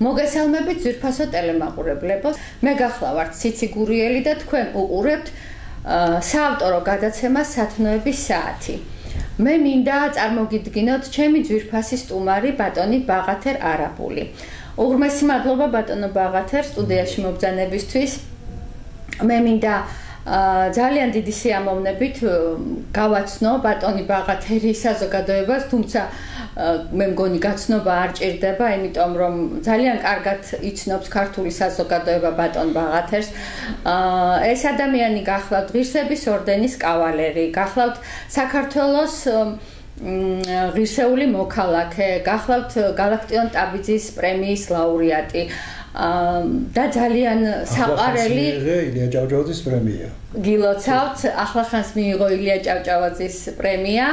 მოგესალმებით ძვირფასო ტელემაყურებლებო. მე გახლავართ ციცი გურიელი და თქვენ უყურებთ საავტორო გადაცემა სათნოების საათი. მე მინდა წარმოგიდგინოთ ჩემი ძვირფასი სტუმარი ბატონი ბაღათერ არაბული. უღრმესი მადლობა ბატონო ბაღათერ სტუდიაში მობრძანებისთვის. მე მინდა ძალიან დიდი სიამოვნებით გავაცნო ბატონი ბაღათერი საზოგადოებას, თუმცა მე მგონი გაცნობა არ ჭირდება, იმიტომ რომ ძალიან კარგად იცნობს ქართული საზოგადოება ბატონ ბაღათერს. ეს ადამიანი გახლავთ ღირსების ორდენის კავალერი, გახლავთ საქართველოს ღირსეული მოქალაქე, გახლავთ გალაქტიონ ტაბიძის პრემიის ლაურეატი. და ძალიან საყვარელი ილია ჭავჭავაძის პრემია. გილოცავთ, ახლახანს მიიღო ილია ჭავჭავაძის პრემია.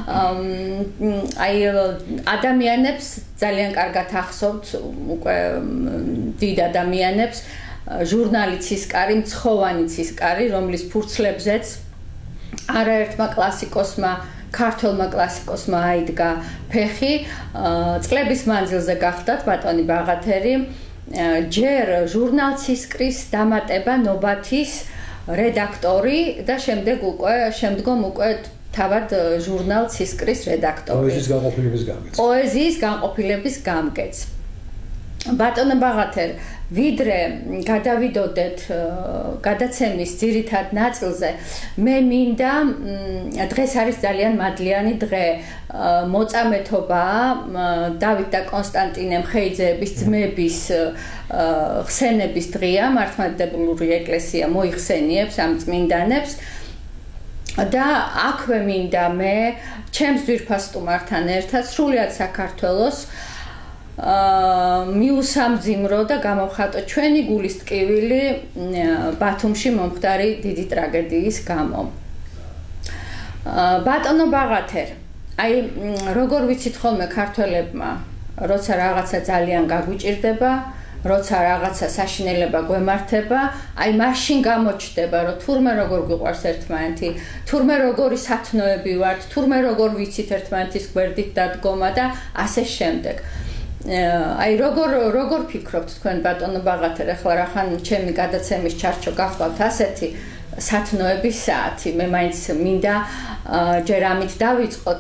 აი ადამიანებს ძალიან კარგად ახსოვთ, უკვე დიდ ადამიანებს, ჟურნალი ცისკარი, მცხოვანი ცისკარი, რომლის ფურცლებზეც არაერთმა კლასიკოსმა ქართველმა კლასიკოსმა აიდგა ფეხი. წლების მანძილზე გახდათ ბატონი ბაღათერი ჯერ ჟურნალ ცისკრის დამატება ნობათის რედაქტორი და შემდგომ უკვე თავად ჟურნალ ცისკრის რედაქტორი. პოეზიის განყოფილების გამგეც. ბატონო ბაღათერ, ვიდრე გადავიდოდეთ გადაცემის ძირითად ნაწილზე, მე მინდა დღეს არის ძალიან მადლიანი დღე. მოწამეთობაა დავით და კონსტანტინე მხეიძეების ძმების ხსენების დღეა, მართლმადიდებლური ეკლესია მოიხსენიებს ამ წმინდანებს. და აქვე მინდა მე ჩემს ძვირფას სტუმართან ერთად სრულიად საქართველოს მიუსამძიმრო და გამოვხატო ჩვენი გულის ტკივილი ბათუმში მომხდარი დიდი ტრაგედიის გამო. ბატონო ბაღათერ, აი როგორ ვიცით ხოლმე ქართველებმა, როცა რაღაცა ძალიან გაგვიჭირდება, როცა რაღაცა საშინელება გვემართება, აი მაშინ გამოჩნდება, რომ თურმე როგორ გვიყვარს ერთმანეთი, თურმე როგორი სათნოები ვართ, თურმე როგორ ვიცით ერთმანეთის გვერდით დადგომა და ასე შემდეგ. აი როგორ ფიქრობთ თქვენ ბატონო ბაღათერ, ახლა რახან ჩემი გადაცემის ჩარჩო გახლავთ ასეთი სათნოების საათი, მე მაინც მინდა ჯერ ამით დავიწყოთ.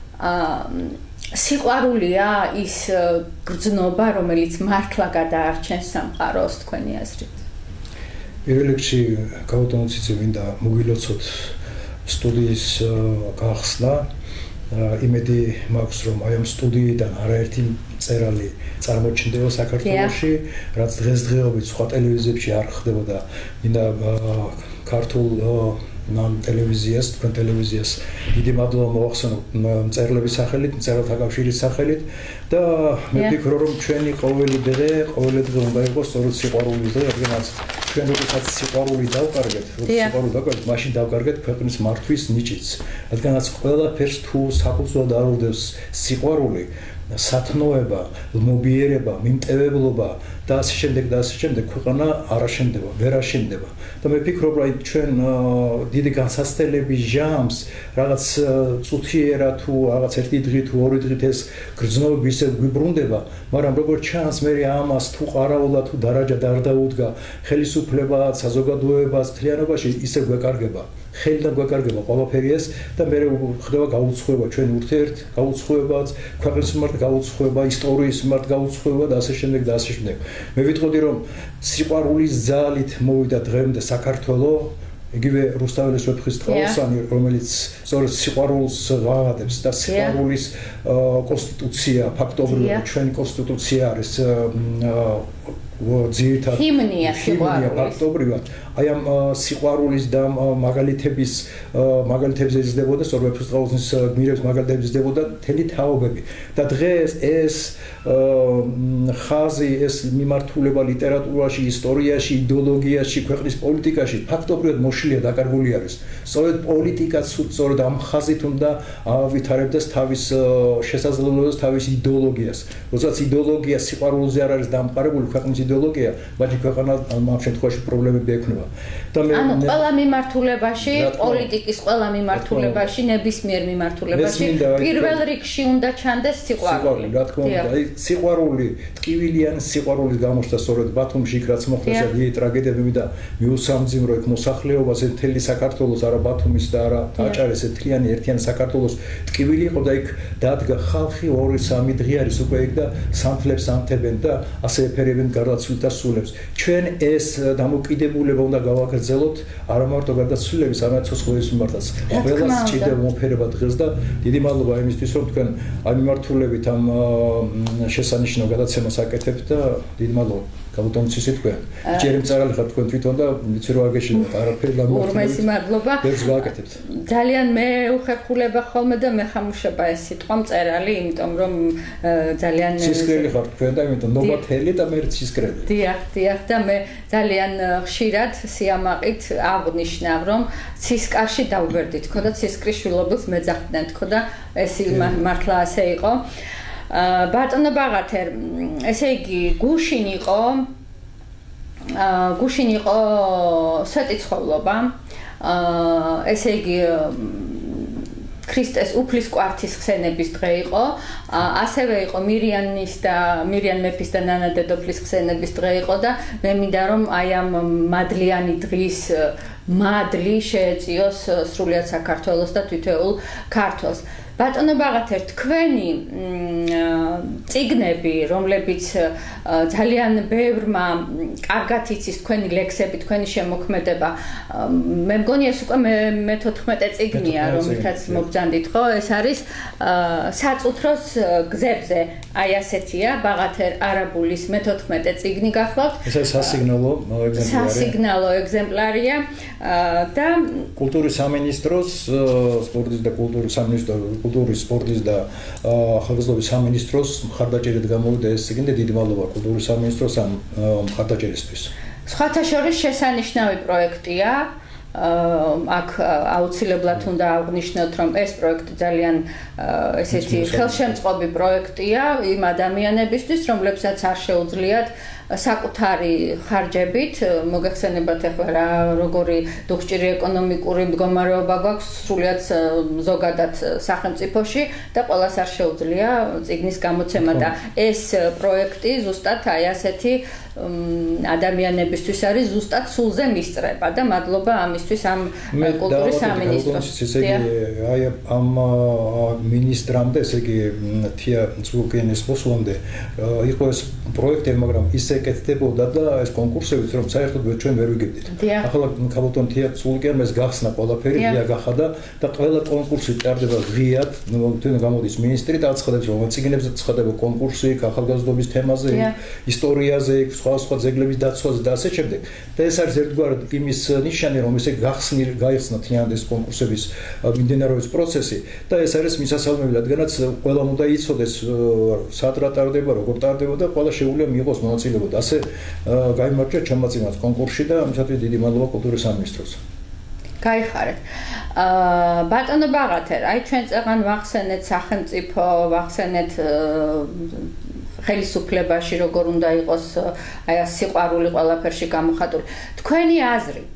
სიყვარულია ის გრძნობა, რომელიც მართლა გადაარჩენს სამყაროს თქვენი აზრით? პირველ რიგში გაუტანო ციცი მინდა მოგილოცოთ სტუდიის გახსნა. იმედი მაქვს, რომ აი ამ სტუდიიდან არაერთი მწერალი წარმოჩნდება საქართველოში, რაც დღესდღეობით სხვა ტელევიზიებში არ ხდებოდა. მინდა ქართულ ტელევიზიას, თქვენ ტელევიზიას დიდი მადლობა მოვახსენო მწერლების სახელით, მწერალთა კავშირის სახელით და მე ვფიქრობ, რომ ჩვენი ყოველი დღე უნდა იყოს სწორედ სიყვარულის დღე, რადგანაც ჩვენ როდესაც სიყვარული დავკარგეთ, მაშინ დავკარგეთ ქვეყნის მართვის ნიჭიც. რადგანაც ყველაფერს თუ საფუძვლად არ უდევს სიყვარული, სათნოება, ლმობიერება, მიმტევებლობა და ასე შემდეგ ქვეყანა არ აშენდება, ვერ აშენდება. და მე ვფიქრობ, რომ ჩვენ დიდი განსაცდელების ჟამს რაღაც წუთიერად თუ რაღაც ერთი დღით თუ ორი დღით ეს გრძნობები ისე გვიბრუნდება, მაგრამ როგორც ჩანს, მე ამას თუ ყარაულა თუ დარაჯად არ დაუდგა ხელისუფლებას, საზოგადოებას, მთლიანობაში ისე გვეკარგება. ხელიდან გვეკარგება ყველაფერი ეს და მე ხდება გაუცხოება ჩვენი ურთიერთ გაუცხოებაც, ქვეყნის მიმართ გაუცხოება, ისტორიის მიმართ გაუცხოება და ასე შემდეგ. მე ვიტყოდი, რომ სიყვარულის ძალით მოვიდა დღემდე საქართველო, იგივე რუსთაველის ვეფხისტყაოსანი, რომელიც სწორედ სიყვარულს ვაღადებს და სიყვარულის კონსტიტუცია, ფაქტობრივად ჩვენი კონსტიტუცია არის ძირითადად ჰიმნია ფაქტობრივად. აი ამ სიყვარულის და მაგალითებზე იზრდებოდა, სწორედ ვეფხისტყაოსნის გმირების მაგალითებზე იზრდებოდა მთელი თაობები. და დღეს ეს ხაზი, ეს მიმართულება ლიტერატურაში, ისტორიაში, იდეოლოგიაში, ქვეყნის პოლიტიკაში ფაქტობრივად მოშლია, დაკარგული არის. სწორედ პოლიტიკაც სწორედ ამ ხაზით უნდა ავითარებდეს თავის შესაძლებლობას, თავის იდეოლოგიას. როდესაც იდეოლოგია სიყვარულზე არ არის დამყარებული, ქვეყნის იდეოლოგია, მათი ქვეყანა ამ შემთხვევაში პრობლემები ექნება. ანუ ყველა მიმართულებაში, პოლიტიკის ყველა მიმართულებაში, ნებისმიერ მიმართულებაში პირველ რიგში უნდა ჩანდეს სიყვარული. რა თქმა უნდა, აი სიყვარული, ტკივილიანი სიყვარულის გამოჩნდა სწორედ ბათუმში, იქ რაც მოხდა დიდი ტრაგედიები და მიუსამძიმრო იქ მოსახლეობას, მთელი საქართველოს, არა ბათუმის და არა დააჭარეს ერთიანი საქართველოს ტკივილი იყო და იქ დადგა ხალხი 2-3 დღე არის უკვე იქ და სამთლებს ამთებენ და ასე ეფერებენ გარდაცვლილთა სულებს. ჩვენ ეს დამოკიდებულება უნდა გავაგრძელოთ არა მარტო გარდაცვლილების, არამედ ცოცხლების მიმართაც. ყველას სჭირდება მომფერება დღეს და დიდი მადლობა იმისთვის, რომ თქვენ ამ მიმართულებით ამ შესანიშნავ გადაცემას აკეთებთ და დიდი მადლობა. Kabutonici თქვენ. ჯერ მწერალი ხართ თქვენ თვითონ და ვიცი რომ არ გეშინოთ არაფერი გამოვიდა. ორმესი მადლობა. ეს გააკეთებთ. ძალიან მე უხერხულება ხოლმე და მეხამუშება ეს სიტყვა მწერალი, იმიტომ რომ ძალიან სისკრელი ხართ თქვენ და იმიტომ ნობათელი და მე სისკრელი. დიახ და მე ძალიან ხშირად სიამაყით აღნიშნავ რომ ცისკარში დავგვერდით ხო და ცისკრის შვილობილს მეძახდნენ თქო და ეს მართლა ასე იყო. ბატონო ბაღათერ, ესე იგი გუშინ იყო სვეტიცხოვლობა, ესე იგი ქრისტეს უფლის კვართის ხსენების დღე იყო, ასევე იყო მირიან მეფის და ნანა დედოფლის ხსენების დღე იყო და მე მინდა რომ აი ამ მადლიანი დღის მადლი შეეწიოს სრულიად საქართველოს და თითოეულ ქართველს. ბატონო ბაღათერ, თქვენი წიგნები, რომლებიც ძალიან ბევრმა კარგად იცის თქვენი ლექსები, თქვენი შემოქმედება, მე მგონი ეს უკვე მე-14 წიგნია, რომელთაც მობრძანდით, ხო? ეს არის საწუთროს გზებზე. აი ასეთია, ბაღათერ არაბულის მე-14 წიგნი გახლავთ. ეს სასიგნალო ეგზემპლარია და კულტურის სამინისტროს სპორტის და კულტურის სპორტის და ახალგაზრდობის სამინისტროს მხარდაჭერით გამოვიდა ეს წიგნი და დიდი მადლობა კულტურის სამინისტროს ამ მხარდაჭერისთვის. სხვათა შორის შესანიშნავი პროექტია. აქ აუცილებლად უნდა აღვნიშნოთ, რომ ეს პროექტი ძალიან ესეთი ხელშემწყობი პროექტია იმ ადამიანებისთვის, რომლებსაც არ შეუძლიათ საკუთარი ხარჯებით მოგეხსენებათ ახლა რა როგორი დუხჭირი ეკონომიკური მდგომარეობა გვაქვს სრულიად ზოგადად სახელმწიფოში და ყველას არ შეუძლია წიგნის გამოცემა და ეს პროექტი ზუსტად აი ასეთი ადამიანებისთვის არის ზუსტად სულზე მისწრება და მადლობა ამისთვის ამ კულტურის სამინისტროს. ესე იგი აი ამ მინისტრამდე, ესე იგი თია წულკიანის მოსვლამდე იყო ეს პროექტი, მაგრამ ისე ეკეთდებოდა და ეს კონკურსებიც რომ საერთოდ ჩვენ ვერ ვიგებდით. ახლა ქაბოტონ თია წულკიანმა ეს გახსნა ყველაფერი, ღია გახადა და ყველა კონკურსი ჭარბდება ღიად, თვითონ გამოდის მინისტრი და აცხადებს რომ წიგნებზე ცხადება კონკურსი, ახალგაზრდობის თემაზე, ისტორიაზე, სხვა ძეგლების დაცვაზე და ასე შემდეგ. და ეს არის ერთგვარად იმის ნიშანი, რომ ესე გაიხსნა თიანად ეს კონკურსების მიმდინარეობის პროცესი და ეს არის მისასალმები, რადგანაც ყველამ უნდა იცოდეს სად რა ტარდება, როგორ ტარდება და ყველა შეუძლია მიიღოს მონაწილეობა. ასე გაიმარჯვა ჩემმა წინათ კონკურსში და ამისათვის დიდი მადლობა კულტურის სამინისტროს. გაიხარეთ. ბატონო ბაღათერ, აი ჩვენ წეგან ვახსენეთ სახელმწიფო, ვახსენეთ ხელისუფლებაში როგორ უნდა იყოს აი სიყვარული ყველაფერში გამოხატული. თქვენი აზრით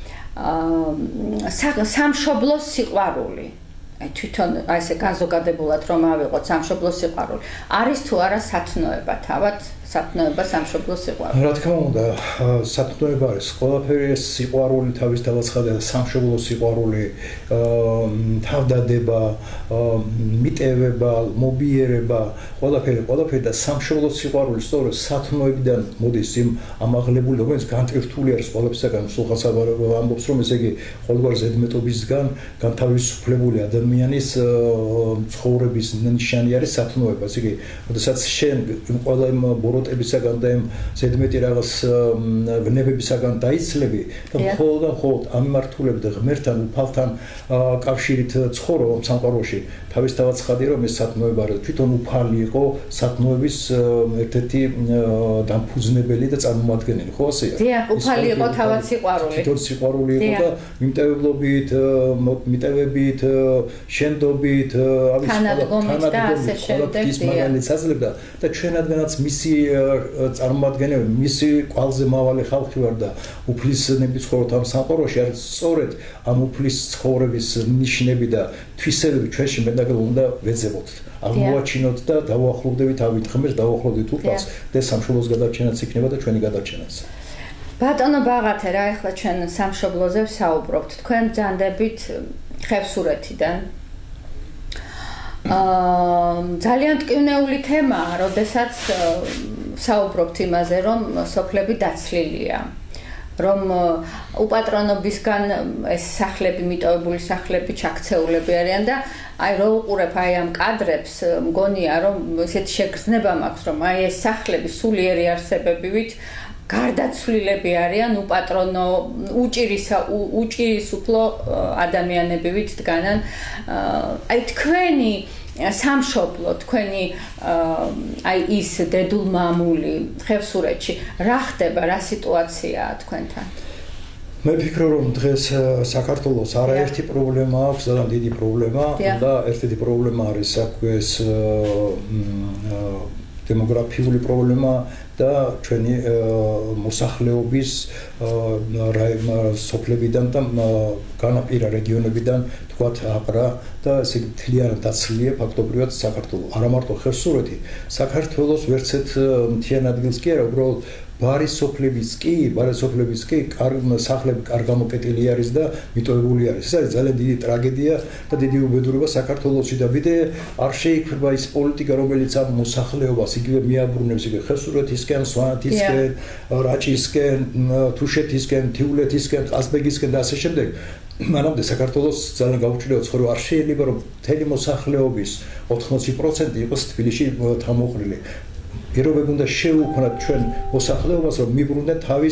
სამშობლოს სიყვარული აი თვითონ აი ესე განზოგადებულად რომ ავიღოთ სამშობლოს სიყვარული არის თუ არა სათნოება თავად სათნოება სამშობლოს სიყვარული. რა თქმა უნდა, სათნოება არის. ყველაფერი ეს სიყვარული თავისთავად ხდება, სამშობლოს სიყვარული, თავდადება, მიტევება, მობიერება, ყველაფერი და სამშობლოს სიყვარული სწორედ სათნოებიდან მოდის იმ ამაღლებული, რომელიც განტვირთული არის ყველაფერისაგან, სულხან ამბობს, რომ ესე იგი ყოველგვარი ზედმეტობისგან განთავისუფლებული ადამიანის ცხოვრების ნიშანი არის სათნოება. ესე იგი, როდესაც შენ ყველა იმ ბოროტებისაგან და იმ ზედმეტი რაღაც ვნებებისაგან დაიცლები და მხოლოდ ამ მიმართულებით ღმერთთან უფალთან კავშირით ცხოვრობ სამყაროში თავისთავად ცხადია რომ ეს სათნოება არის თვითონ უფალი იყო სათნოების ერთ-ერთი დამფუძნებელი და წარმომადგენელი ხო ასეა დიახ უფალი იყო თავად სიყვარული თვითონ სიყვარული იყო და მიმტევებლობით მიტევებით შენდობით თანადგომით და ასე შემდეგ და ჩვენადანაც მისი წარმომადგენელი მისი კვალზე მავალი ხალხი ვარ და უფლისნები ცხოვრობთ ამ სამყაროში, არის სწორედ ამ უფლის ცხოვრების ნიშნები და თვისებები ჩვენში მეტნაკლებად უნდა ვეძებოთ. აღმოვაჩინოთ და დავუახლოვდებით ავით ღმერთს, დავუახლოვდით უფალს და სამშობლოს გადარჩენაც იქნება და ჩვენი გადარჩენაც. ბატონო ბაღათე, რა ახლა ჩვენ სამშობლოზე ვსაუბრობთ. თქვენ ბრძანდებით ხევსურეთიდან. ძალიან ტკივნეული თემაა, როდესაც ვსაუბრობთ იმაზე, რომ სოფლები დაცლილია. რომ უპატრონობისგან ეს სახლები, მიტოვებული სახლები ჩაქცეულები არიან და აი რო უყურებ აი ამ კადრებს, მგონია რომ ესეთი შეგრძნება მაქვს, რომ აი ეს სახლები სულიერი არსებებივით გარდაცვლილები არიან, უპატრონო, უჭირისუფლო ადამიანებივით დგანან. აი თქვენი სამშობლო, თქვენი აი ის დედულმამული ხევსურეთში რა ხდება, რა სიტუაციაა თქვენთან? მე ვფიქრობ, რომ დღეს საქართველოს არაერთი პრობლემა აქვს, ძალიან დიდი პრობლემა და ერთ-ერთი პრობლემა არის ეს დემოგრაფიული პრობლემა და ჩვენი მოსახლეობის სოფლებიდან და განაპირა რეგიონებიდან თქვათ აყრა და ესე მთლიანად დაცლილია ფაქტობრივად საქართველოს. არა მარტო ხევსურეთი, საქართველოს ვერცეთ მთიან ადგილს კი არა, უბრალოდ ბარის სოფლებიც კი სახლები კარგ გამოკეტილი არის და მიტოვებული არის. ეს არის ძალიან დიდი ტრაგედია და დიდი უბედურება საქართველოსში და ვიდრე არ შეიქმნება ის პოლიტიკა, რომელიც ამ მოსახლეობას იგივე მიაბრუნებს იგივე ხევსურეთისკენ, სვანეთისკენ, რაჭისკენ, თუშეთისკენ, მთიულეთისკენ, ყაზბეგისკენ და ასე შემდეგ. მანამდე საქართველოს ძალიან გაუჭირდება ცხოვრება. არ შეიძლება რომ მთელი მოსახლეობის 80% იყოს თბილისში თავმოყრილი. პირობები უნდა შეუქმნათ ჩვენ მოსახლეობას, რომ მიბრუნდეთ თავის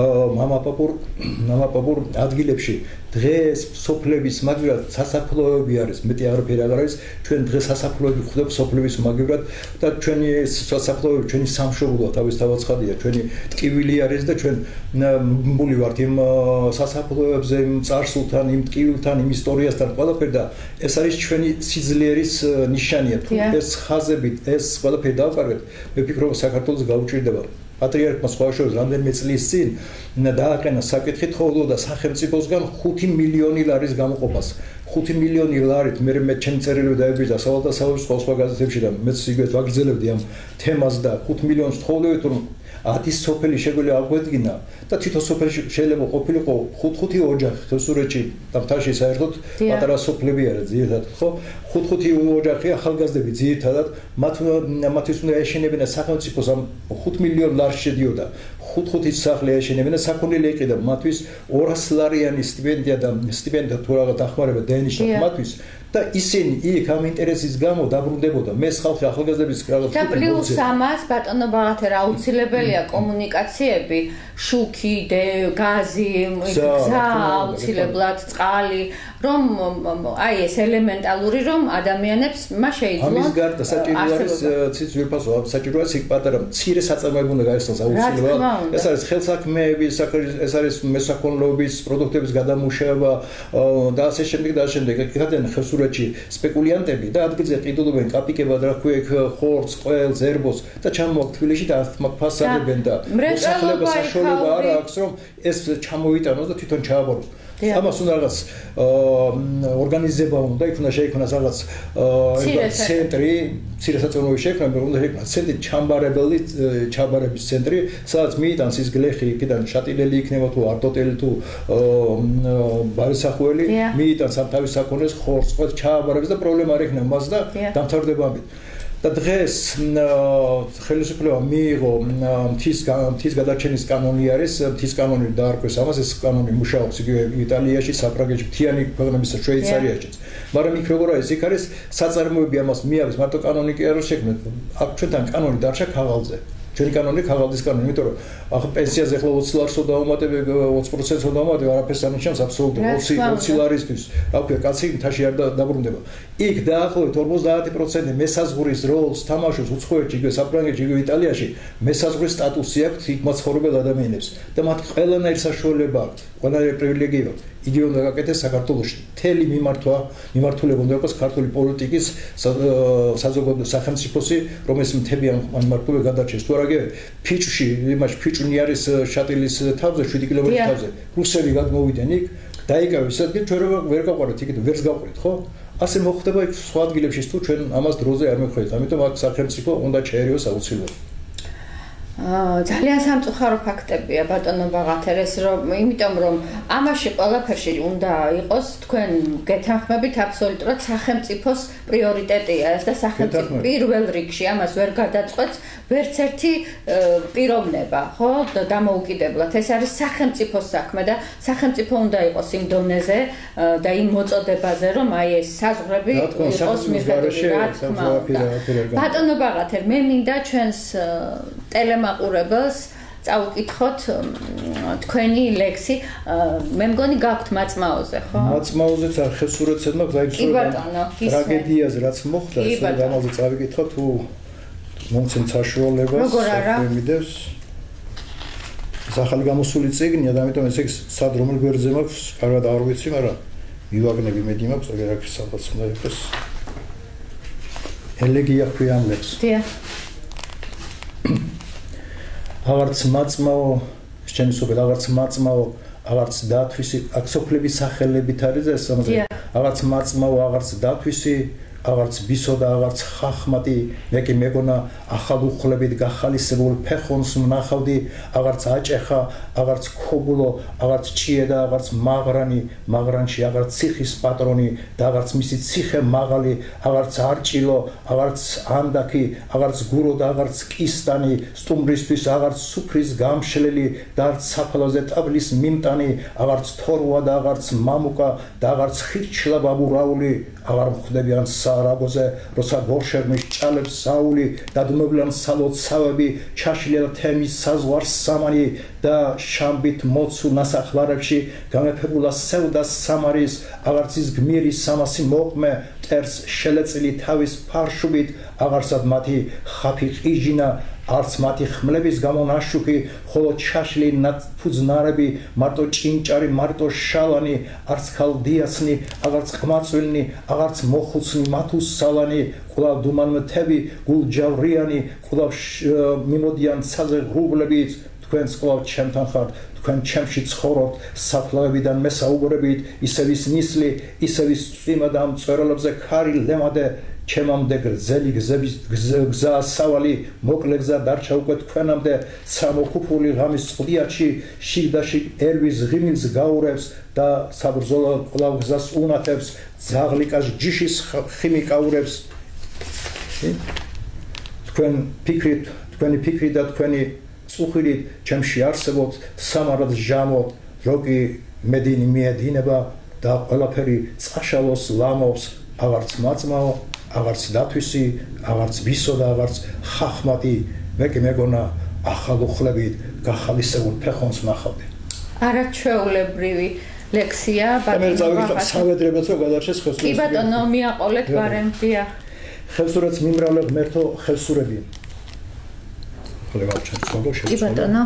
მამაპაპურ ადგილებში. დღეს სოფლების მაგივრად სასაფლაოები არის, მეტი აღარაფერი აღარ არის. ჩვენ დღეს სასაფლაოები ხვდებით სოფლების მაგივრად და ჩვენი სასაფლაოები, ჩვენი სამშობლოა, თავისთავად ცხადია, ჩვენი ტკივილი არის და ჩვენ მიბული ვართ იმ სასაფლაოებზე, იმ წარსულთან, იმ ტკივილთან, იმ ისტორიასთან ყველაფერი და ეს არის ჩვენი სიძლიერის ნიშანია. თუ ეს ხაზებით, ეს ყველაფერი დავკარგეთ, მე ვფიქრობ, საქართველოს გაუჭირდება. პატრიარქმა სხვა შორის რამდენიმე წლის წინ დააყენა საკითხი თხოვდა და სახელმწიფოსგან 5 მილიონი ლარის გამოყოფას. 5 მილიონი ლარით მე ჩემი წერილები დაებიჭდა სავალდასავლის სხვა გაზეთებში და მეც იგივე ვაგრძელებდი ამ თემას და 5 მილიონს თხოვდებით რომ 10 სოფელი შეგვიძლია აღვედგინა და თითო სოფელში შეიძლება ყოფილიყო 5 ოჯახი ხევსურეთში და მთაში საერთოდ პატარა სოფლები არის ძირითადად ხო 5 ოჯახი ახალგაზრდები ძირითადად მათთვის უნდა ეშენებინა სახელმწიფოს ამ 5 მილიონ ლარს შედიოდა 5 სახლი ეშენებინა საქონელი იყიდა მათთვის 200 ლარიანი სტიპენდია და სტიპენდია თუ რაღაც დახმარება დაენიშნა მათთვის და ისინი იქ ამ ინტერესის გამო დაბრუნდებოდა მე ხალხი ახალგაზრდების რაღაც და პლუს ამას ბატონო ბაღათე რა აუცილებელია კომუნიკაციები შუქი გაზი გზა აუცილებლად წყალი რომ აი ეს ელემენტალური რომ ადამიანებს მას შეიძლონ ამის გარდა საჭირო არის ციც ვიფასო საჭირო არის იქ პატარა მცირე საწარმოები უნდა გაიხსნას აუცილებლად ეს არის ხელსაქმეები ეს არის მესაქონლეობის პროდუქტების გადამუშავება და ასე შემდეგ და ასე შემდეგ იქიდან ხევსურეთში სპეკულიანტები და ადგილზე ყიდულობენ კაპიკებად რა ქვია იქ ხორცს ყველს ერბოს და ჩამოაქვს თბილისში და ფასადებენ და მოსახლეობა საშუალება არ აქვს რომ ეს ჩამოიტანოს და თვითონ ჩააბაროს ამას უნდა რაღაც ორგანიზება უნდა იქ უნდა შეიქმნას რაღაც ცენტრი ცირესაწარმოების შექმნა უნდა შეიქმნას ცენტრი ჩამბარების ცენტრი სადაც მიიტანს ის გლეხი იქიდან შატილელი იქნება თუ არტოტელი თუ ბარისახველი მიიტანს ამ თავის საქონელს ხორცს ყველს ჩააბარებს და პრობლემა არ იქნება მას და დამთავრდება ამით და დღეს ხელისუფლება მიიღო მთის გადარჩენის კანონი არის მთის კანონი დაარქვეს ამას ეს კანონი მუშაობს იგივე იტალიაში საფრანგეთში მთიანი ქვეყნებისა შვეიცარიაშიც მაგრამ იქ როგორ არის იქ არის საწარმოები ამას მიაქვს მარტო კანონი კი არ შექმნეს აქ ჩვენთან კანონი დარჩა ქაღალდზე ჩვენი კანონი ქაღალდის კანონი იმიტომ რომ ახლა პენსიაზე ახლა 20 ლარს დავუმატებ 20%-ს დავუმატებ არაფერს არ ნიშნავს აბსოლუტურად 20 ლარისთვის რა ვქია კაცი მთაში არ დაბრუნდება იქ დაახლოებით 50% მესაზღვრის როლს თამაშობს უცხოეთში იგივე საფრანგეთში იგივე იტალიაში მესაზღვრის სტატუსი აქვს იქ მაცხოვრებელ ადამიანებს და მათ ყველანაირ საშუალება აქვთ ყველანაირ პრივილეგია აქვთ იგივე უნდა გაკეთდეს საქართველოში მთელი მიმართულება უნდა იყოს ქართული პოლიტიკის საზოგადო სახელმწიფოსი რომელიც მთები ამ მიმართულებით გადარჩეს თუ არა აგე ფიჭში იმაში ფიჭუნი არის შატილის თავზე 7 კილომეტრის თავზე რუსები გადმოვიდნენ იქ დაიკავეს ადგილი ჩვენ ვერ გავყარეთ იქით ვერც გავყრით ხო ასე მოხდება იქ სხვა ადგილებში თუ ჩვენ ამას დროზე არ მივხვდით ამიტომ აქ სახელმწიფო უნდა ჩაერიოს აუცილებლად ძალიან სამწუხარო ფაქტებია ბატონო ბაღათერეს რომ იმიტომ რომ ამაში ყველაფერში უნდა იყოს თქვენ გეთანხმებით აბსოლუტურად სახელმწიფოს პრიორიტეტია ეს და სახელმწიფო პირველ რიგში ამას ვერ გადაწყვეტს ვერც ერთი პიროვნება ხო დამოუკიდებლად ეს არის სახელმწიფოს საქმე და სახელმწიფო უნდა იყოს იმ დონეზე და იმ მოწოდებაზე რომ აი ეს საზღვრები იყოს მიღებული რა თქმა უნდა ბატონო ბაღათერ მე მინდა ჩვენს ტელემაყურებელს წავუკითხოთ თქვენი ლექსი მე მგონი გაქვთ მაწმაოზე ხო მაწმაოზეც არ ხევსურეთსაც მაქვს აი ტრაგედიაზე რაც მოხდა ეს ამაზე წავიკითხოთ თუ მომცემ საშუალებას მიდევს ახალი გამოსული წიგნია და ამიტომ ესე სად რომელ გვერდზე მაქვს კარგად არ ვიცი მაგრამ მივაგნები მედი მაქვს აგერ აქ სადაც უნდა იყოს ელეგია ქვია ამ ლექსს დიახ აღარც მაწმაო შენიშნებად აღარც მაწმაო აღარც დათვისი აქ სოფლების სახელებით არის ეს ამაზე აღარც მაწმაო აღარც დათვისი აღარც ბისო და აღარც ხახმატი მე კი მეგონა ახალ უხლებით გახალისებულ ფეხონს ვნახავდი აღარც აჭეხა აღარც ქობულო აღარც ჭიე და აღარც მაღრანი მაღრანში აღარც ციხის პატრონი და აღარც მისი ციხე მაღალი აღარც არჭილო აღარც ანდაკი აღარც გურო და აღარც კისტანი სტუმრისთვის აღარც სუფრის გამშლელი და არც საფალოზე ტაბლის მიმტანი აღარც თორვა და აღარც მამუკა და აღარც ხირჩლა ბაბურაული აღარ მხვდებიან სარაგოზე როცა გორშერმის ჭალებს საული დადმოვლიან სალოცავები ჩაშლია თემის საზღვარს სამანი და შამბით მოცულ ნასახლარებში გამეფებულა სევდა სამარის აღარც ის გმირი სამასი მოყმე მტერს შელეწილი თავის ფარშობით აღარსად მათი ხაფი ყიჟინა არც მათი ხმლების გამო ნაშუქი ხოლო ჩაშლი ფუძნარები მარტო ჭინჭარი მარტო შალანი არც ხალდიასნი აღარც ყმაწვილნი აღარც მოხუცნი მათუსალანი ყვლავ დუმანმთები გულჯავრიანი ყვლავ მიმოდიან ცაზე ღრუბლებით თქვენს ყვლავ ჩემთან ხართ თქვენ ჩემში ცხოვრობთ საფლავებიდან მესაუბრებით ისევის ნისლი ისევის წვიმა და ამ წვერალებზე ქარი ლემადე ჩემამდე გრძელი გზა სავალი მოკლე გზა დარჩა უკვე თქვენამდე სამოქუფული ღამის წყდიაჩი შიგდაში ერვის ღიმილს გაურევს და საბრძოლო ყლავ გზას უნათებს ზაღლიკას ჯიშის ხიმიკაურებს თქვენი ფიქრი და თქვენი წუხილით ჩემში არსებობთ სამარად ჟამობ როკი მედინი მიედინება და ყველაფერი წაშალოს ლამობს აღარც მაწმაო აღარც დათვისი, აღარც ბისო და აღარც ხახმატი, მე კი მეგონა ახალ უხლებით გახალისებულ ფეხონს ვნახავდი. არაჩვეულებრივი ლექსია, ბატონო. სამედრებაც რომ გადარჩეს ხევსურეთს. კი ბატონო, მიაყოლეთ ვარენ, დიახ. ხევსურეთს მიმრავლე ღმერთო ხევსურები. ხოლე გავჩენ ხოლო კი ბატონო.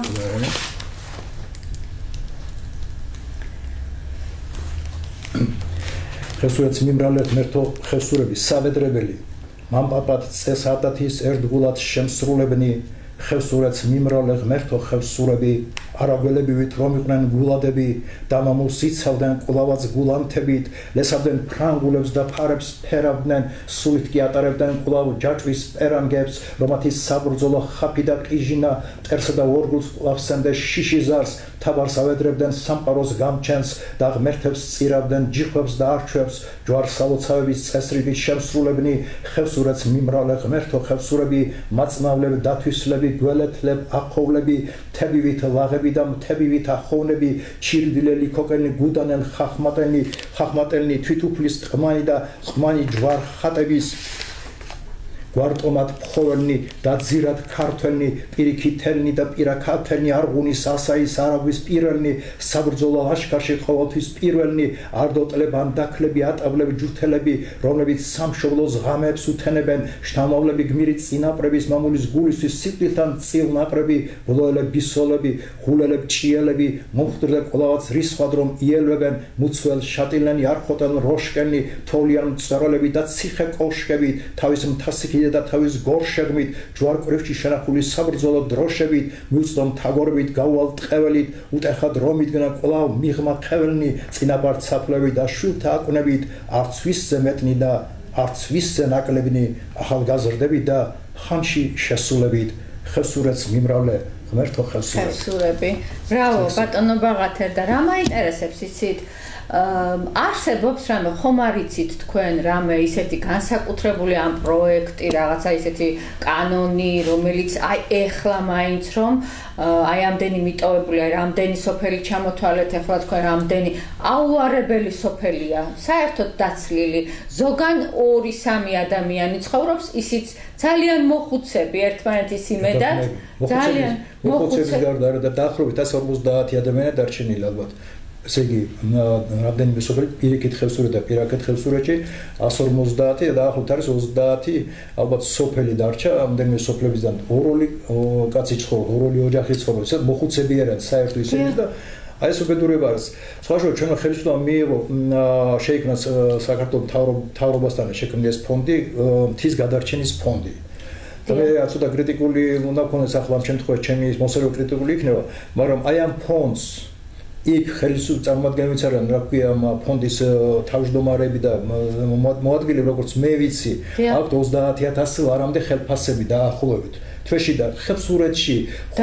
ხევსურეთს მიმრავლე ღმერთო ხევსურები სამედრებელი მამპაპად წეს ათათის ერთგულად შემსრულებნი ხევსურეთს მიმრავლე ღმერთო ხევსურები არაგველებივით რომ იყვნენ გულადები და მამულს იცავდნენ ყლავაც გულანთებით ლესავდნენ ფრანგულებს და ფარებს ფერავდნენ სულით კი ატარებდნენ ყლავ ჯაჭვის პერანგებს რომათი საბრძოლო ხაფი და ყიჟინა მტერსა და ორგულს ყლავსენდე შიშიზარს თაბარს ავედრებდნენ სამყაროს გამჩენს და ღმერთებს წირავდნენ ჯიხვებს და არჩევს ჯვარსალოცავების წესრიგით შემსრულებნი ხევსურეთს მიმრავლე ღმერთო ხევსურები მაწნავლები დათვისლები გველეთლებ ახოვლები თებივით ლაღები და მთებივით ახოვნები ჩირდილელი ქოკენი გუდანენ ხახმატელნი თვითუფლის ყმანი და ყმანი ჯვარ ხატების გვარტომად ფხოველნი და ძირად ქართველნი პირიქითელნი და პირაქათელნი არღუნის ასაის არაგვის პირველნი საბრძოლო ლაშქარში ყოველთვის პირველნი არდოტლებ ანდაკლები ატაბლები ჯურთელები რომლებიც სამშობლოს ღამეებს უთენებენ შთამავლები გმირი წინაპრების მამულის გულისთვის სიკვდილთან წილნაყრები ბლოელები ბისოლები ღულელები ჭიელები მომხდრდა ყლავაც რისხვად რომ იელვებენ მუცվել შატილენი არხოტენ როშკენი თოვლიან მწერალები და ციხე კოშკები თავის მთასიქი და თავის გორშეგმით ჯვარკვრივში შენახული საბრძოლო დროშებით მივწდომ თაგორებით გაუვალ ტყეველით უტეხად რომიდგნა კვლავ მიღმა ხეველნი წინაპარ ცაფლებით და შვილთა აკვნებით არც ვისზე მეტნი და არც ვისზე ნაკლებნი ახალგაზრდებით და ხანში შესულებით ხევსურეთს მიმრავლე ღმერთო ხევსურები ბრავო ბატონო ბაღათერ და რა მაინტერესებს იცით არსებობს რამე ხომ არ იცით თქვენ რამე ისეთი განსაკუთრებული ამ პროექტი რაღაცა ისეთი კანონი რომელიც აი ეხლა მაინც რომ აი ამდენი მიტოვებული აი რამდენი სოფელი ჩამოთვალეთ ეხლა თქვენ რამდენი აუარებელი სოფელია საერთოდ დაცლილი ზოგან 2-3 ადამიანი ცხოვრობს ისიც ძალიან მოხუცები ერთმანეთის იმედად ძალიან მოხუცები და დაახლოებით 150 ადამიანი დარჩენილი ალბათ ესე იგი რამდენიმე სოფელი პირიქით ხევსურეთ და პირაქეთ ხევსურეთში 150 და დაახლოებით არის 30 ალბათ სოფელი დარჩა რამდენიმე სოფლებიდან ოროლი კაცი ცხოვრობს ოროლი ოჯახი ცხოვრობს ეს მოხუცები არიან საერთო ისინი და აი ეს უბედურება არის სხვა შორის ჩვენ ხელისუფლება მიიღო შეიქმნა საქართველოს მთავრობასთან შექმნა ეს ფონდი მთის გადარჩენის ფონდი და მე ცოტა კრიტიკული უნდა ვქონდეს ახლა ამ შემთხვევაში ჩემი მოსწრებო კრიტიკული იქნება მაგრამ აი ამ ფონდს იქ ხელისუფლების წარმომადგენლებიც არიან რა ქვია ამ ფონდის თავმჯდომარეები და მოადგილეები როგორც მე ვიცი აქვთ 30000 ლარამდე ხელფასები დაახლოებით თვეში და ხევსურეთში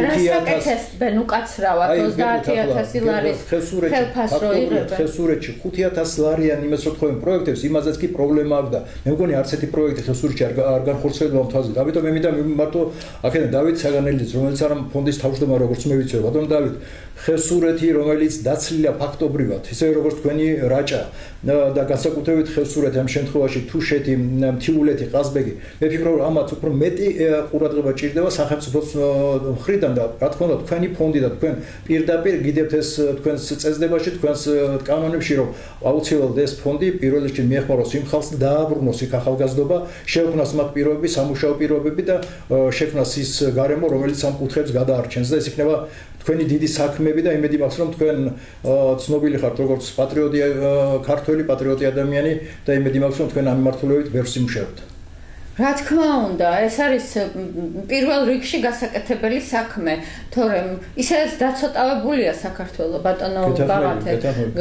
5000 უკაცრავად 30000 ლარის ხელფას რო იღებენ ხევსურეთში 5000 ლარიან იმას რო თქვენ პროექტებს იმაზეც კი პრობლემა აქვს და მე მგონი არც ერთი პროექტი ხევსურეთში არ განხორციელდება მთაზე ამიტომ მე მინდა მარტო აქედან დავით საგანელიძე რომელიც არა ფონდის თავმჯდომარე როგორც მე ვიცი ბატონ დავით ხევსურეთი რომელიც დაცლილია ფაქტობრივად ისე როგორც თქვენი რაჭა და განსაკუთრებით ხევსურეთი ამ შემთხვევაში თუშეთი მთიულეთი ყაზბეგი მე ვფიქრობ რომ ამათ უფრო მეტი ყურადღება ჭირდება სახელმწიფოს მხრიდან და რა თქმა უნდა თქვენი ფონდი და თქვენ პირდაპირ გიდებთ ეს თქვენს წესდებაში თქვენს კანონებში რომ აუცილებლად ეს ფონდი პირველ რიგში მიეხმაროს იმ ხალხს დააბრუნოს იქ ახალგაზრდობა შეექმნას მათ პირობები სამუშაო პირობები და შექმნას ის გარემო რომელიც ამ კუთხეებს გადაარჩენს და ეს იქნება თქვენი დიდი საქმეები და იმედი მაქვს რომ თქვენ ცნობილი ხართ როგორც პატრიოტი ქართველი პატრიოტი ადამიანი და იმედი მაქვს რომ თქვენ ამ მიმართულებით ბევრს იმუშავებთ რა თქმა უნდა ეს არის პირველ რიგში გასაკეთებელი საქმე თორემ ისედაც დაცოტავებულია საქართველოს ბატონო ბაღათე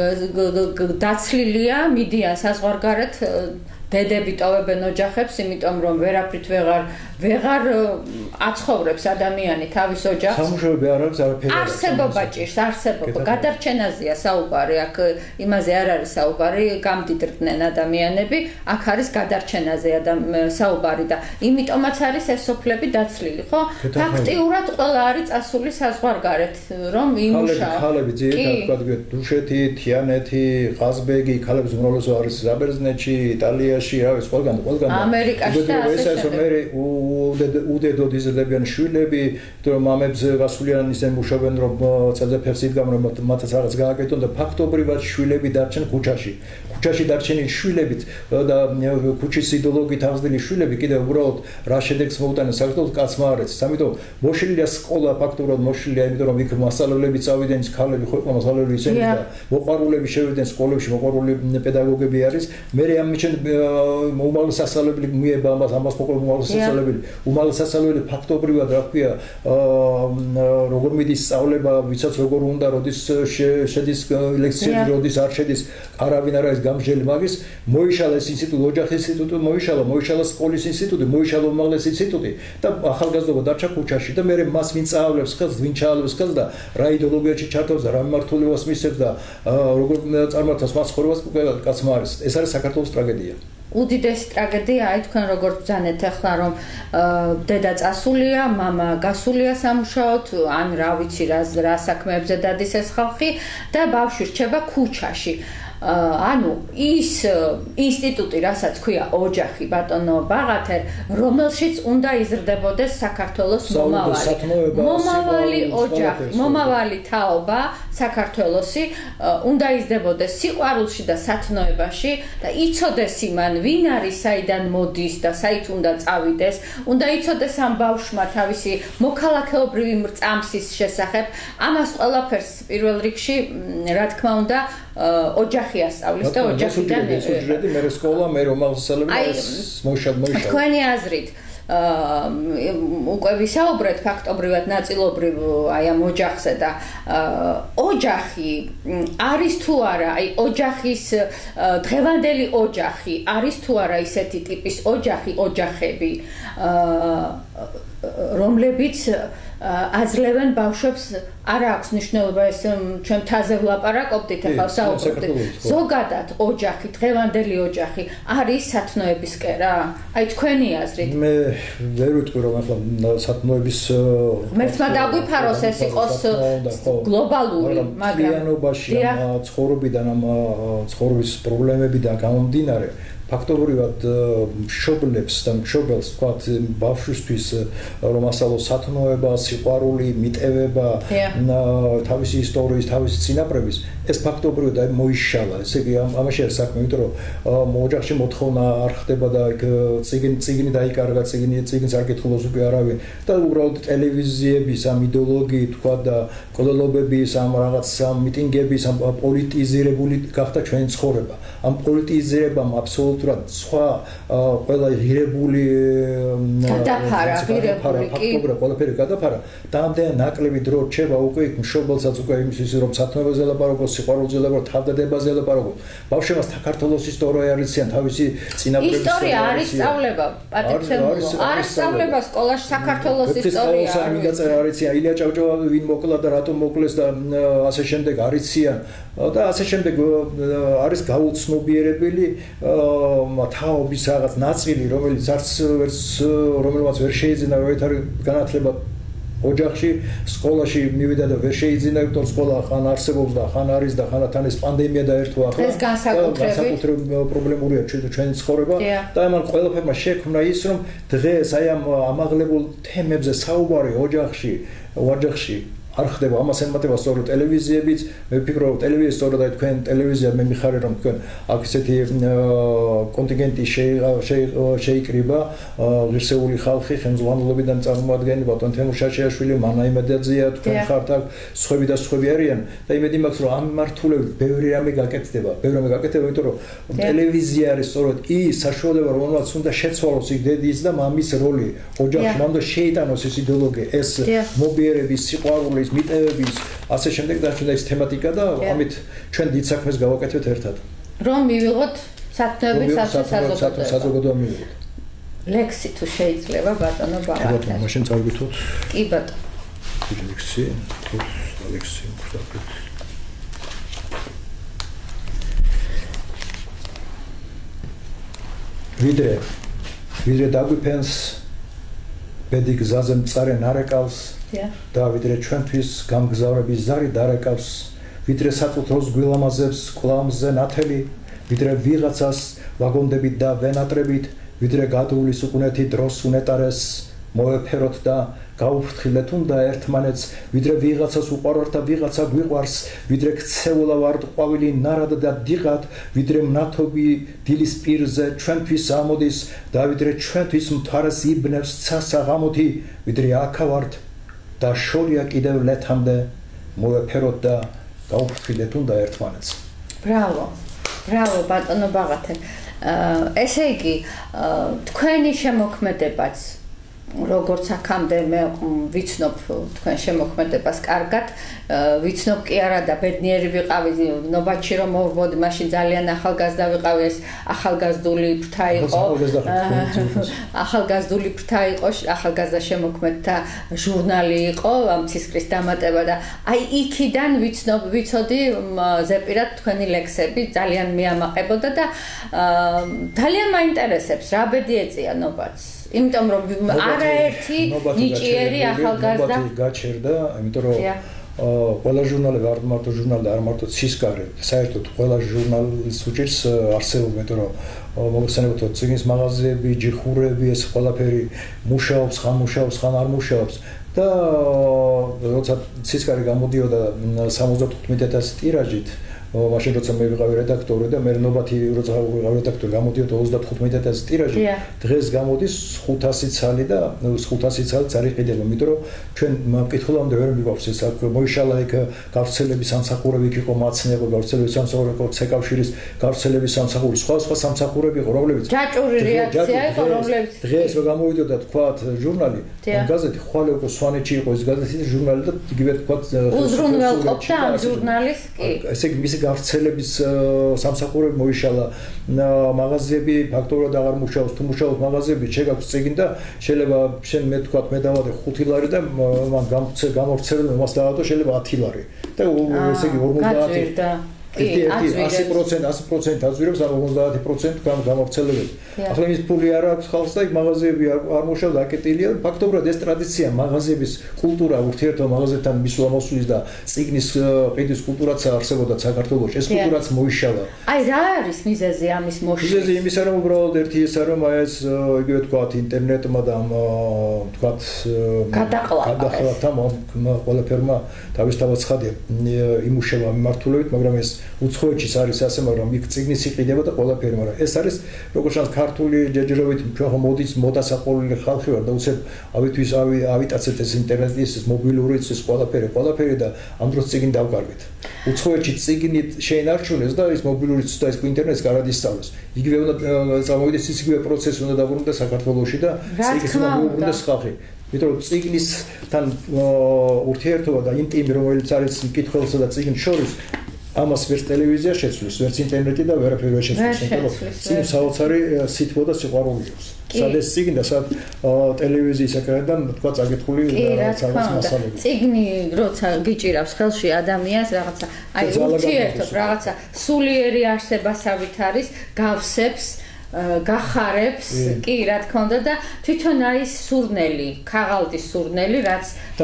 დაცლილია მიდიან საზღვარგარეთ დედები ტოვებენ ოჯახებს იმიტომ რომ ვერაფრით ვეღარ აცხოვრებს ადამიანი თავის ოჯახს სამუშაოები არ აქვს არაფერი არსებობა ჭირს არსებობა გადარჩენაზეა საუბარი აქ იმაზე არ არის საუბარი გამდიდრდნენ ადამიანები აქ არის გადარჩენაზე საუბარი და იმიტომაც არის ეს სოფლები დაცლილი ხო ფაქტიურად ყველა არის წასული საზღვარგარეთ რომ იმუშაო ხალები ძირითადად თქვა დუშეთი თიანეთი ყაზბეგი ხალების უმრავლესობა არის საბერძნეთში იტალიაში რა ვიცი ყველგან ამერიკაში და ასე შემდეგ უდედოდ იზრდებიან შვილები, რომ მამებს გასულიან ისე მუშაობენ რომ წელზე ფეხს იდგამენ რომ მათაც რაღაც გააკეთონ და ფაქტობრივად შვილები დარჩენ ქუჩაში. ქუჩაში დარჩენილი შვილებით და ქუჩის იდეოლოგიით აღზრდილი შვილები კიდევ უბრალოდ რა შედეგს მოუტანენ საქართველოს კაცმა არ ეცეს. ამიტომ მოშლილია სკოლა ფაქტობრივად მოშლილია, იმიტომ რომ იქ მასწავლებლები წავიდნენ, ქალები ხო იყო მასწავლებლები ისინი და მოყვარულები შევიდნენ სკოლებში, მოყვარული პედაგოგები არის. მე ამიჩენ უმაღლესი სასწავლებელი მიება ამას მოყვარული უმაღლესი სასწავლებელი უმაღლესი სასწავლებელი ფაქტობრივად რა ქვია როგორ მიდის სწავლება ვიცაც როგორ უნდა როდის შედის ლექციები როდის არ შედის არავინ არ არის გამჟელი მაგის მოიშალა ეს ინსტიტუტი ოჯახის ინსტიტუტი მოიშალა სკოლის ინსტიტუტი მოიშალა უმაღლესი ინსტიტუტი და ახალგაზრდობა დარჩა ქუჩაში და მე მას ვინ წაავლებს ხელს ვინ ჩაავლებს ხელს და რა იდეოლოგიაში ჩართავს და რა მიმართულებას მისცემს და როგორ წარმართავს მას ცხოვრებას კაცმა არის ეს არის საქართველოს ტრაგედია უდიდესი ტრაგედია აი თქვენ როგორც ბძანეთ ახლა რომ დედა წასულია, მამა გასულია სამუშაოდ, ან რა ვიცი რა საქმეებზე დადის ეს ხალხი და ბავშვი რჩება ქუჩაში. ანუ ის ინსტიტუტი, რასაც ქვია ოჯახი, ბატონო ბაღათერ, რომელშიც უნდა იზრდებოდეს საქართველოს მომავალი ოჯახი, მომავალი თაობა საქართველოსი უნდა იზრდებოდეს სიყვარულში და სათნოებაში და იცოდეს იმან ვინ არის, საიდან მოდის და საით უნდა წავიდეს, უნდა იცოდეს ამ ბავშვმა თავისი მოქალაქეობრივი მრწამსის შესახებ, ამას ყველაფერს პირველ რიგში, რა თქმა უნდა, ოჯახი ასწავლის და ოჯახიდან მე სკოლა მე უმაღლესი სასწავლებელი მოიშალა თქვენი აზრით უკვე ვისაუბრეთ ფაქტობრივად ნაწილობრივ აი ამ ოჯახზე და ოჯახი არის თუ არა, აი ოჯახის დღევანდელი ოჯახი არის თუ არა ისეთი ტიპის ოჯახები, რომლებიც აძლევენ ბავშვებს არ აქვს მნიშვნელობა ეს ჩვენ თაზე ვლაპარაკობდით ახლა საუბრობდით ზოგადად ოჯახი დღევანდელი ოჯახი არის სათნოების კერა აი თქვენი აზრით მე ვერ ვიტყვი რომ ახლა სათნოების ღმერთმა დაგვიფაროს ეს იყოს გლობალური მაგრამ ცხოვრობიდან ამ ცხოვრების პრობლემებიდან გამომდინარე ფაქტობრივად მშობლებს და მშობელს თქვათ ბავშვისთვის რომ ასწავლოს სათნოება, სიყვარული, მიტევება, თავისი ისტორიის, თავისი წინაპრების ეს ფაქტობრივად მოიშალა. ესე იგი ამაში არის საქმე, იმიტომ რომ ოჯახში მოთხოვნა არ ხდება და წიგნი დაიკარგა, წიგნს არ კითხულობს უკვე არავინ და უბრალოდ ტელევიზიების ამ იდეოლოგიით თქვათ და კოლელობების ამ რაღაც მიტინგების ამ პოლიტიზირებული გახდა ჩვენი ცხოვრება. ამ პოლიტიზირებამ აბსოლუტურად სხვა ყველა ღირებული ფაქტობრივად ყველაფერი გადაფარა და ამდენ ნაკლები დრო რჩება უკვე მშობელსაც უკვე იმისთვის რომ სათნოებაზე ლაპარაკოს, სიყვარულზე ლაპარაკოს, თავდადებაზე ლაპარაკოს. ბავშვებმა საქართველოს ისტორია არიციან, თავისი წინაპრების ისტორია არის სწავლება, პატიცემულო. არის სწავლება სკოლაში საქართველოს ისტორია. მიգაწევა არიციან, ილია ჭავჭავა ვინ მოკლა და რატომ მოკლეს და ასე შემდეგ არიციან და ასე შემდეგ არის გაუცნობიერებელი თაობის რაღაც ნაწილი, რომელიც რომელმაც ვერ შეიძინა განათლება ოჯახში, სკოლაში მივიდა და ვერ შეიძინა, იმიტომ რომ სკოლა ხან არსებობს და ხან არის და ხანთან ეს პანდემია დაერთვა ახლა. ეს განსაკუთრებით პრობლემურია ჩვენი ცხოვრება და ამან ყველაფერმა შექმნა ის, რომ დღეს აი ამ ამაღლებულ თემებზე საუბარი ოჯახში არ ხდება ამას ემატება სწორედ ტელევიზიებიც მე ვფიქრობ ტელევიზია სწორედ აი თქვენ ტელევიზია მე მიხარია რომ თქვენ აქ ესეთი კონტინგენტი შეიკრიბა ღირსეული ხალხი ხელმძღვანელობიდან წარმოადგენენ ბატონ თემურ შაშიაშვილი მანაი მედაძეა თქვენ ხართ აქ სხვები და სხვები არიან და იმედი მაქვს რომ ამ მართულებით ბევრი რამე გაკეთდება იმიტომ რომ ტელევიზია არის სწორედ ის საშუალება რომელმაც უნდა შეცვალოს იქ დედის და მამის როლი ოჯახში მამ და შეიტანოს ეს იდეოლოგია ეს მობიერების სიყვარულის მიტევების ასე შემდეგ და ის თემატიკა და ამით ჩვენ დიდ საქმეს გავაკეთებთ ერთად. რომ მივიღოთ სათნოების საზოგადოება მივიღოთ. ლექსი თუ შეიძლება ბატონო ბაღათა. ბატონო, მაშინ წავგვითოთ. კი ბატონო. ლექსი. ვიდრე დაგვიფენს ბედი გზაზე მწარე ნარეკავს და ვიდრე ჩვენთვის გამგზავრების ზარი დარეკავს ვიდრე საწუთროს გვილამაზებს კლამზე ნათელი ვიდრე ვიღაცას ვაგონდებით და ვენატრებით ვიდრე გადუulis უკუნეთი დროს უნეტარეს მოეფეროთ და გაუფრთხილეთ უნდა ერთმანეთს ვიდრე ვიღაცას უყვარვართ და ვიღაცა გვიყვარს ვიდრე ქცეულა ვართ ყვავილი ნარად და დიღად ვიდრე მნათობი დილის პირზე ჩვენთვის ამოდის და ვიდრე ჩვენთვის მთვარეს იბნევს ცასა ღამოთი ვიდრე აქა ვართ და შორია კიდევ ლეთამდე მოეფეროთ და გაუფრთხილეთ უნდა ერთმანეთს. ბრავო ბატონო ბაღათა. ესე იგი თქვენი შემოქმედებაც როგორც აქამდე მე ვიცნობ თქვენ შემოქმედებას კარგად ვიცნობ კი არა და ბედნიერი ვიყავი ნობათში რომ მოვბოდი მაშინ ძალიან ახალგაზრდა ვიყავი ეს ახალგაზრდული ფრთა იყო ახალგაზრდა შემოქმედთა ჟურნალი იყო ცისკრის დამატება და აი იქიდან ვიცოდი ზეპირად თქვენი ლექსები ძალიან მეამაყებოდა და ძალიან მაინტერესებს რა ბედი ეწია ნობათს იმიტომ რომ არაერთი ნიჭიერი ახალგაზრდა გაჩერდა, იმიტომ რომ ყველა ჟურნალი არ მარტო ჟურნალი და არ მარტო ცისკარი, საერთოდ ყველა ჟურნალის უჭირს არსებობა, იმიტომ რომ მოგხსენებათ წიგნის მაღაზიები, ჯიხურები, ეს ყველაფერი მუშაობს, ხან არ მუშაობს და როცა ცისკარი გამოდიოდა 75,000 ტირაჟით მაშინ როცა მე ვიყავი რედაქტორი და მე ნობათი როცა ვიყავი რედაქტორი გამოდიოდა 35000 ტირაჟი დღეს გამოდის 500 ცალი და 500 ცალი წარიყიდება იმიტომ რომ ჩვენ მკითხულამდე ვერ მივაქვს ეს მოიშალა იქ გავრცელების სამსახურები იქ იყო მაცნეობა გავრცელების სამსახურები იყო ცეკავშირის გავრცელების სამსახური სხვა სამსახურები იყო რომლებიც ჯაჭვური რეაქცია იყო რომლებიც დღეს რო გამოვიდოდა თქვათ ჟურნალი გაზეთი ხვალე უკვე სვანეთში იყო ეს გაზეთი და ჟურნალი და იგივე თქვათ უზრუნველყოფდა ამ ჟურნალის კი ესე იგი მისი გავრცელების სამსახურები მოიშალა მაღაზიები ფაქტობრივად აღარ მუშაობს თუ მუშაობს მაღაზიები შეგაქვს წიგნი და შეიძლება შენ მე თქვათ მე დავადე 5 ლარი და მან გამორჩეულ მას დავადო შეიძლება 10 ლარი და ესე იგი 50 100% აზვირებს ან 50% გამორჩელებელი. ახლა ის ფული არ აქვს ხალხს და მაღაზიები არ მუშაობს აკეტილია. ფაქტობრივად ეს ტრადიცია მაღაზიების კულტურა ურთიერთობა მაღაზიებთან მისვლა-მოსვლის და წიგნის ყიდვის კულტურაც არსებობდა საქართველოში. ეს კულტურაც მოიშალა. აი რა არის მიზეზი ამის მოშლის? მიზეზი იმისა რომ უბრალოდ ერთი ესა რომ აი ეს იგივე თქვათ ინტერნეტმა და თქვათ გადაყლავდა ყველაფერმა თავის ცხადია იმუშავა მიმართულებით, მაგრამ ეს უცხოეთშიც არის ასე, მაგრამ იქ წიგნის იყიდება და ყველაფერი, მაგრამ ეს არის როგორც ჩანს ქართული ჯერჯერობით ჩვენ მოდის მოდასაყოლილი ხალხი ვარ და უცებ ავითვის ავიტაცეთ ეს ინტერნეტის ეს მობილურიც ეს ყველაფერი და ამ დროს წიგნი დავკარგეთ. უცხოეთში წიგნით შეინარჩუნეს და ეს მობილურიც და ეს ინტერნეტს კარად ისწავლეს. იგივე უნდა წამოვიდეს ის იგივე პროცესი უნდა დაბრუნდეს საქართველოში და წიგნის მოუბრუნდეს ხალხი. იმიტომ რომ წიგნისთან ურთიერთობა და ინტიმი რომელიც არის მკითხველსა და წიგნის შორის ამას ვერც ტელევიზია შეცვლის, ვერც ინტერნეტი და ვერაფერი ვერ შეცვლის, იმიტომ რომ წიგნ საოცარი სითბო და სიყვარული აქვს. სად ეს წიგნი და სად ტელევიზიის ეკრანიდან თქვა წაკითხული რაღაც მასალები. წიგნი როცა გიჭირავს ხელში ადამიანს რაღაცა, აი ურთიერთობ რაღაცა სულიერი არსებასავით არის, გავსებს გახარებს კი რა თქმა უნდა და თვითონ არის სურნელი, ქაღალდის სურნელი, რაც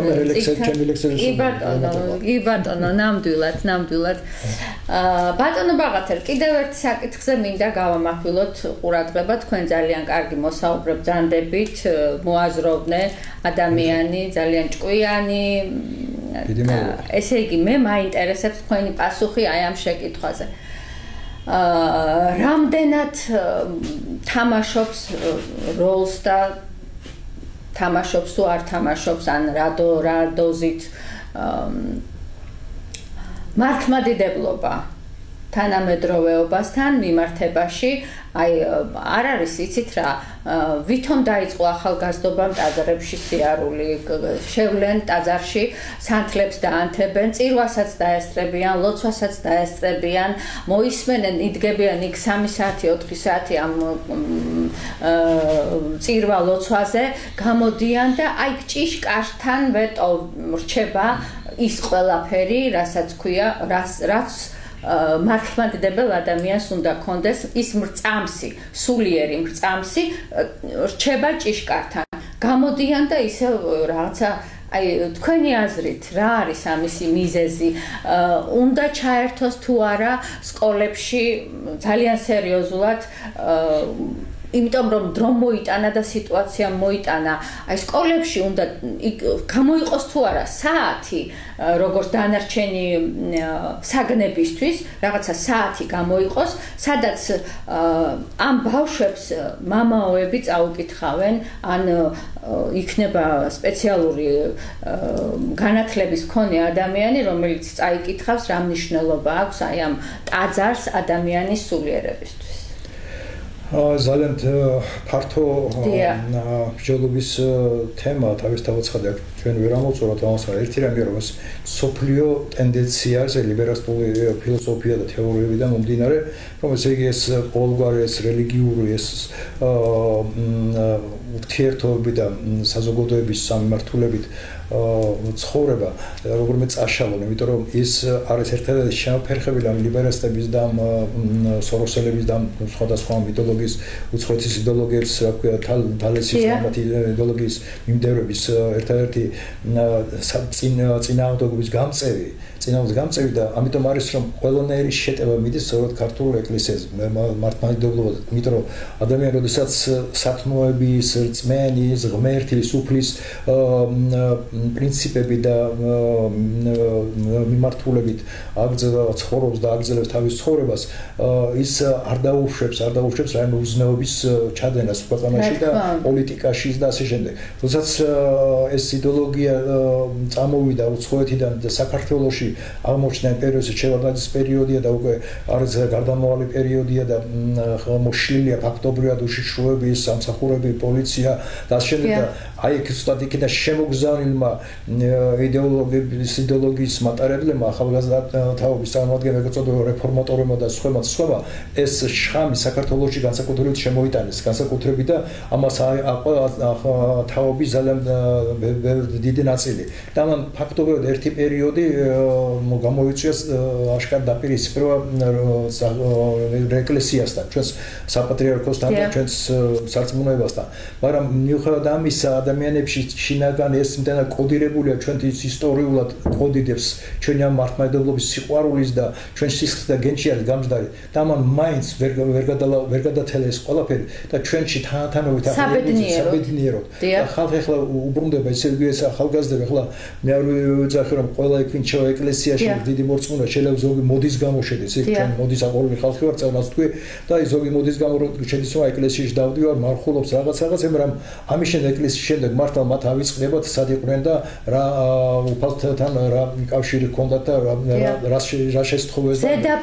კი ბატონო, ნამდვილად. ბატონო ბაღათერ, კიდევ ერთ საკითხზე მინდა გავამახვილოთ ყურადღება, თქვენ ძალიან კარგი მოსაუბრებ ძანდებით, მოაზროვნე ადამიანი, ძალიან ჭკვიანი. ესე იგი, მე მაინტერესებს თქვენი პასუხი აი ამ შეკითხვაზე. რამდენად თამაშობს როლს და თამაშობს თუ არ თამაშობს ან რა დოზით მართლმადიდებლობა თანამედროვეობასთან მიმართებაში აი არ არის იცით რა ვითომ დაიწყო ახალგაზრდობამ ტაძრებში სიარული შევლენ ტაძარში სანთლებს დაანთებენ წირვასაც დაესწრებიან ლოცვასაც დაესწრებიან მოისმენენ იდგებიან იქ 3 საათი 4 საათი ამ წირვა ლოცვაზე გამოდიან და აი ჭიშკართან ვეტო რჩება ის ყველაფერი რასაც ქვია რაც მართლმადიდებელ ადამიანს უნდა კონდეს ის მრწამსი, სულიერი მრწამსი რჩება ჭიშკართან. გამოდიან და ისე რაღაცა აი თქვენი აზრით რა არის ამისი მიზეზი? უნდა ჩაერთოს თუ არა სკოლებში ძალიან სერიოზულად იმიტომ რომ დრო მოიტანა და სიტუაცია მოიტანა აი სკოლებში უნდა გამოიყოს თუ არა საათი როგორც დანარჩენი საგნებისთვის რაღაცა საათი გამოიყოს სადაც ამ ბავშვებს მამაოები წაუკითხავენ ან იქნება სპეციალური განათლების მქონე ადამიანი რომელიც წაიკითხავს რა მნიშვნელობა აქვს აი ამ ტაძარს ადამიანის სულიერებისთვის ძალიან ფართო ბრძოლების თემა თავის დაუცხადე ჩვენ ვერ ამოვწუროთ ამას ერთი რამე რომ ეს სოფლიო ტენდენცია ეს ლიბერალური ფილოსოფია და თეორიებიდან მომდინარე რომ ესე იგი ეს ყოველგვარი ეს რელიგიური ეს ურთიერთობები და საზოგადოების სამმართველობით ცხოვრება როგორმე წაშალონ იმიტომ რომ ის არის ერთადერთი შემოფერხებელი ამ ლიბერალისტების და სოროსელების და სხვადასხვა იდეოლოგიის უცხოეთის იდეოლოგიის რა ქვია თალესის იდეოლოგიის მიმდევრების ერთადერთი წინააღმდეგობის გამწევი და ამიტომ არის რომ ყველანაირი შეტევა მიდის სწორედ ქართულ ეკლესიაზე მართლმადიდებლობაზე იმიტომ რომ ადამიანი როდესაც სათნოების რწმენის ღმერთის უფლის პრინციპები და მიმართულებით აგრძელებს ცხოვრობს და აგრძელებს თავის ცხოვრებას, ის არ დაუშვებს რაიმე უზნეობის ჩადენას ქვეყანაში და პოლიტიკაში და ასე შემდეგ. როდესაც ეს იდეოლოგია წამოვიდა უცხოეთიდან და საქართველოში აღმოჩნდა პერიოდში შევარდნაძის პერიოდია და უკვე არის გარდამავალი პერიოდია და მოშლილია ფაქტობრივად უშიშროები, სამსახურები, პოლიცია და ასე შემდეგ და აი ეს სტატიკიდან შემოგზავნილმა იდეოლოგიის მატარებლებმა ახალგაზრდა თაობის წარმომადგენლებმა ეწოდება რეფორმატორებმა და სხვა ეს შხამი საქართველოში განსაკუთრებით შემოიტანეს განსაკუთრებით და ამას თაობის ძალიან დიდი ნაწილი და მან ფაქტობრივად ერთი პერიოდი გამოიწვიეს აშკარ დაპირისპირება ეკლესიასთან ჩვენს საპატრიარქოსთან და ჩვენს სარწმუნოებასთან მაგრამ მიუხედავად ამისა ადამიანებში შინაგან ეს იმდენ კოდირებულია ჩვენთვის ისტორიულად კოდიდებს ჩვენი ამ მართლმადიდებლობის სიყვარულის და ჩვენ სისხლის და გენჩიარის გამჯდარი და მან მაინც ვერ გადათელა ეს ყველაფერი და ჩვენში თანათანობით საბედნიეროდ ხალხი ახლა უბრუნდება ესე იგი ეს ახალგაზრდები ახლა მე არ ვიძახი რომ ყველა ეკვინჩევა ეკლესიაში დიდი მორწმუნე შეიძლება ზოგი მოდის გამოშედეს ეს ჩვენ მოდის აყოლი ხალხი ვარ წელს თქვი და ის ზოგი მოდის გამო შედის რომ ეკლესიაში დავდივარ მარხულობს რაღაც მაგრამ ამის შემდეგ ეკლესიის შემდეგ მართლა მათ ავიწყდებათ სად იყვნენ და რა უფალთან რა კავშირი ჰქონდათ და რა შესთხოვეს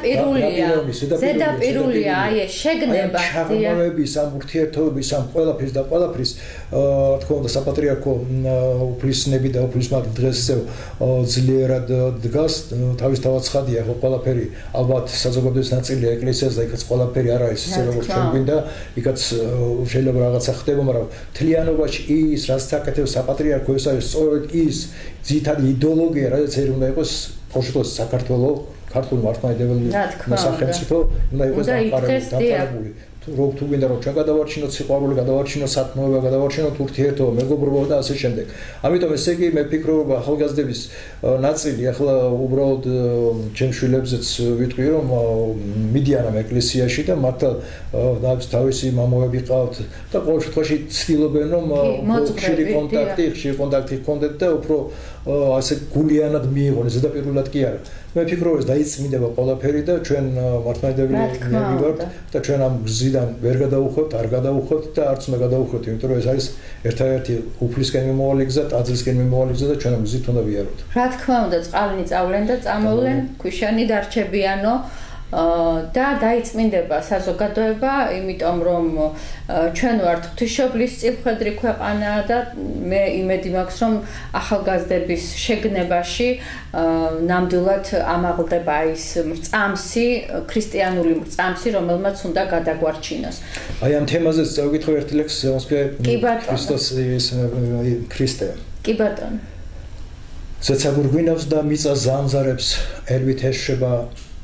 ზედაპირულია აი ეს შეგნება ჩაღრმავების ამ ურთიერთობების ამ ყველაფრის თქო და საპატრიარქო უფლისნები და უფლისმაგ დღეს ძლიერად დგას თავისთავად ცხადია ხო ყველაფერი ალბათ საზოგადოების ნაწილია ეკლესიას და იქაც ყველაფერი არ არის ისე როგორც ჩვენ გვინდა იქაც შეიძლება რაღაცა ხდება მაგრამ თლიანობაში ის რაც საკეთებს საპატრიარქო ეს არის სწორედ ის ძირითადი იდეოლოგია რაც არ უნდა იყოს ოშტოს საქართველოს ქართული მართლმადიდებელი სახელმწიფო უნდა იყოს დაფარებული რო თუ გინდა რომ ჩვენ გადავარჩინოთ სიყვარული, გადავარჩინოთ სათნოება, გადავარჩინოთ ურთიერთობა, მეგობრობა და ასე შემდეგ. ამიტომ ესე იგი მე ფიქრობ ახალგაზრდების ნაწილი ახლა უბრალოდ ჩემშვილებზეც ვიტყვი რომ მიდიან ამ ეკლესიაში და მართლა თავისი მამოები ყავთ და ყოველ შემთხვევაში ცდილობენ რომ ხშირი კონტაქტი ჰქონდეთ და უფრო ასე გულიანად მიიღონ ზედაპირულად კი არა. მე ფიქრობ ეს დაიწმინდება ყველაფერი და ჩვენ მართლმადიდებლები ვართ და ჩვენ ამ გზიდან ვერ გადაუხვევთ, არ გადაუხვევთ და არც უნდა გადაუხვევთ, იმიტომ რომ ეს არის ერთადერთი უფლისკენ მიმავალი გზა, ტაძრისკენ მიმავალი გზა და ჩვენ ამ გზით უნდა ვიაროთ. რა თქმა უნდა, წყალნი წავლენ და წამოვლენ, ქვიშანი დარჩებიანო და დაიწმინდება საზოგადოება, იმიტომ რომ ჩვენ ვართ ღვთისმშობლის წილხედრი ქვეყანა და მე იმედი მაქვს რომ ახალგაზრდების შეგნებაში ნამდვილად ამაღლდება ის მრწამსი, ქრისტიანული მრწამსი, რომელმაც უნდა გადაგვარჩინოს. აი ამ თემაზე წავიკითხო ერთ ლექსს, ქრისტოს ქრისტე. კი ბატონო. ზეცაგურგვინავს და მიწა ზამზარებს ელვით ეშვება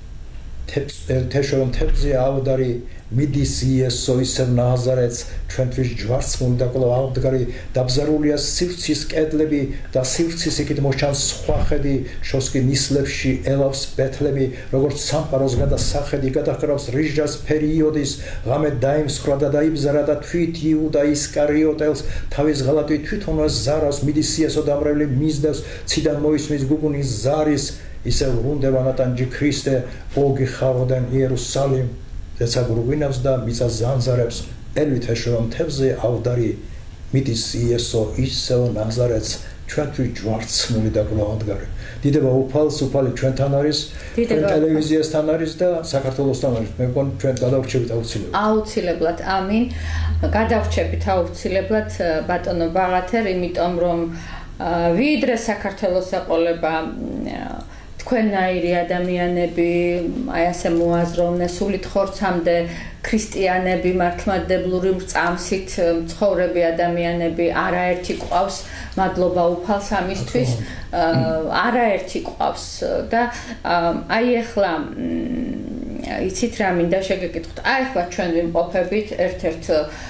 თეშორონ თებზე ავდარი მიდის იესო ისევ ნაზარეთს ჩვენთვის ჯვარცმული და კვლავ ავდგარი დაბზარულია სივრცის კედლები და სივრცის იქით მოჩანს სხვა ხედი შოსკი ნისლებში ელავს ბეთლემი როგორც სამყაროს გადასახედი გადაჰკრავს რიჟას პერიოდის ღამე დაიმსხვრა და დაიბზარა და თვით იუდა ისკარიოტელს თავის ღალატით თვითონვე ზარავს მიდის იესო დამრევლი მისდევს ციდან მოისმის გუგუნის ზარის ისევ ვრუნდება ნატანჯი ქრისტე ოგი ხავდან იერუსალიმ ზეცაგურგვინავს და მიწა ზანზარებს ელვით ეშვება თებზე ავდარი მიდის იესო ისევ ნაზარეთს ჩვენთვის ჯვარცმული და გლავადგარი დიდება უფალი ჩვენთან არის ჩვენ ტელევიზიასთან არის და საქართველოსთან არის მე მგონი ჩვენ გადავრჩებით აუცილებლად ამინ გადავრჩებით აუცილებლად ბატონო ბაღათერ იმიტომ რომ ვიდრე საქართველოს ეყოლება თქვენნაირი ადამიანები აი ასე მოაზროვნე სულით ხორცამდე ქრისტიანები მართლმადიდებლური მრწამსით მცხოვრები ადამიანები არაერთი ყავს მადლობა უფალს ამისთვის არაერთი ყავს და აი ახლა იცით რა მინდა შეგეკითხოთ. აი ახლა ჩვენ ვიმყოფებით ერთ-ერთ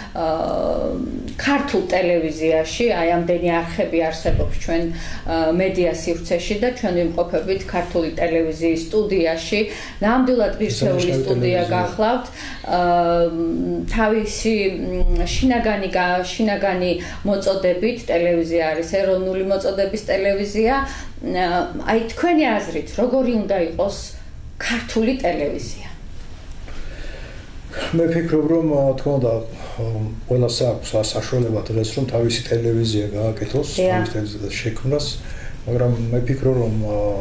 ქართულ ტელევიზიაში, აი ამდენი არხები არსებობს ჩვენ მედია სივრცეში და ჩვენ ვიმყოფებით ქართული ტელევიზიის სტუდიაში. ნამდვილად ღირსეული სტუდია გახლავთ. თავისი შინაგანი მოწოდებით ტელევიზია არის ეროვნული მოწოდების ტელევიზია. აი თქვენი აზრით, როგორი უნდა იყოს ქართული ტელევიზია? მე ვფიქრობ, რომ თქო და ყველას აქვს საშუალება დღეს რომ თავისი ტელევიზია გააკეთოს, თავისი ტელევიზია შექმნას, მაგრამ მე ვფიქრობ, რომ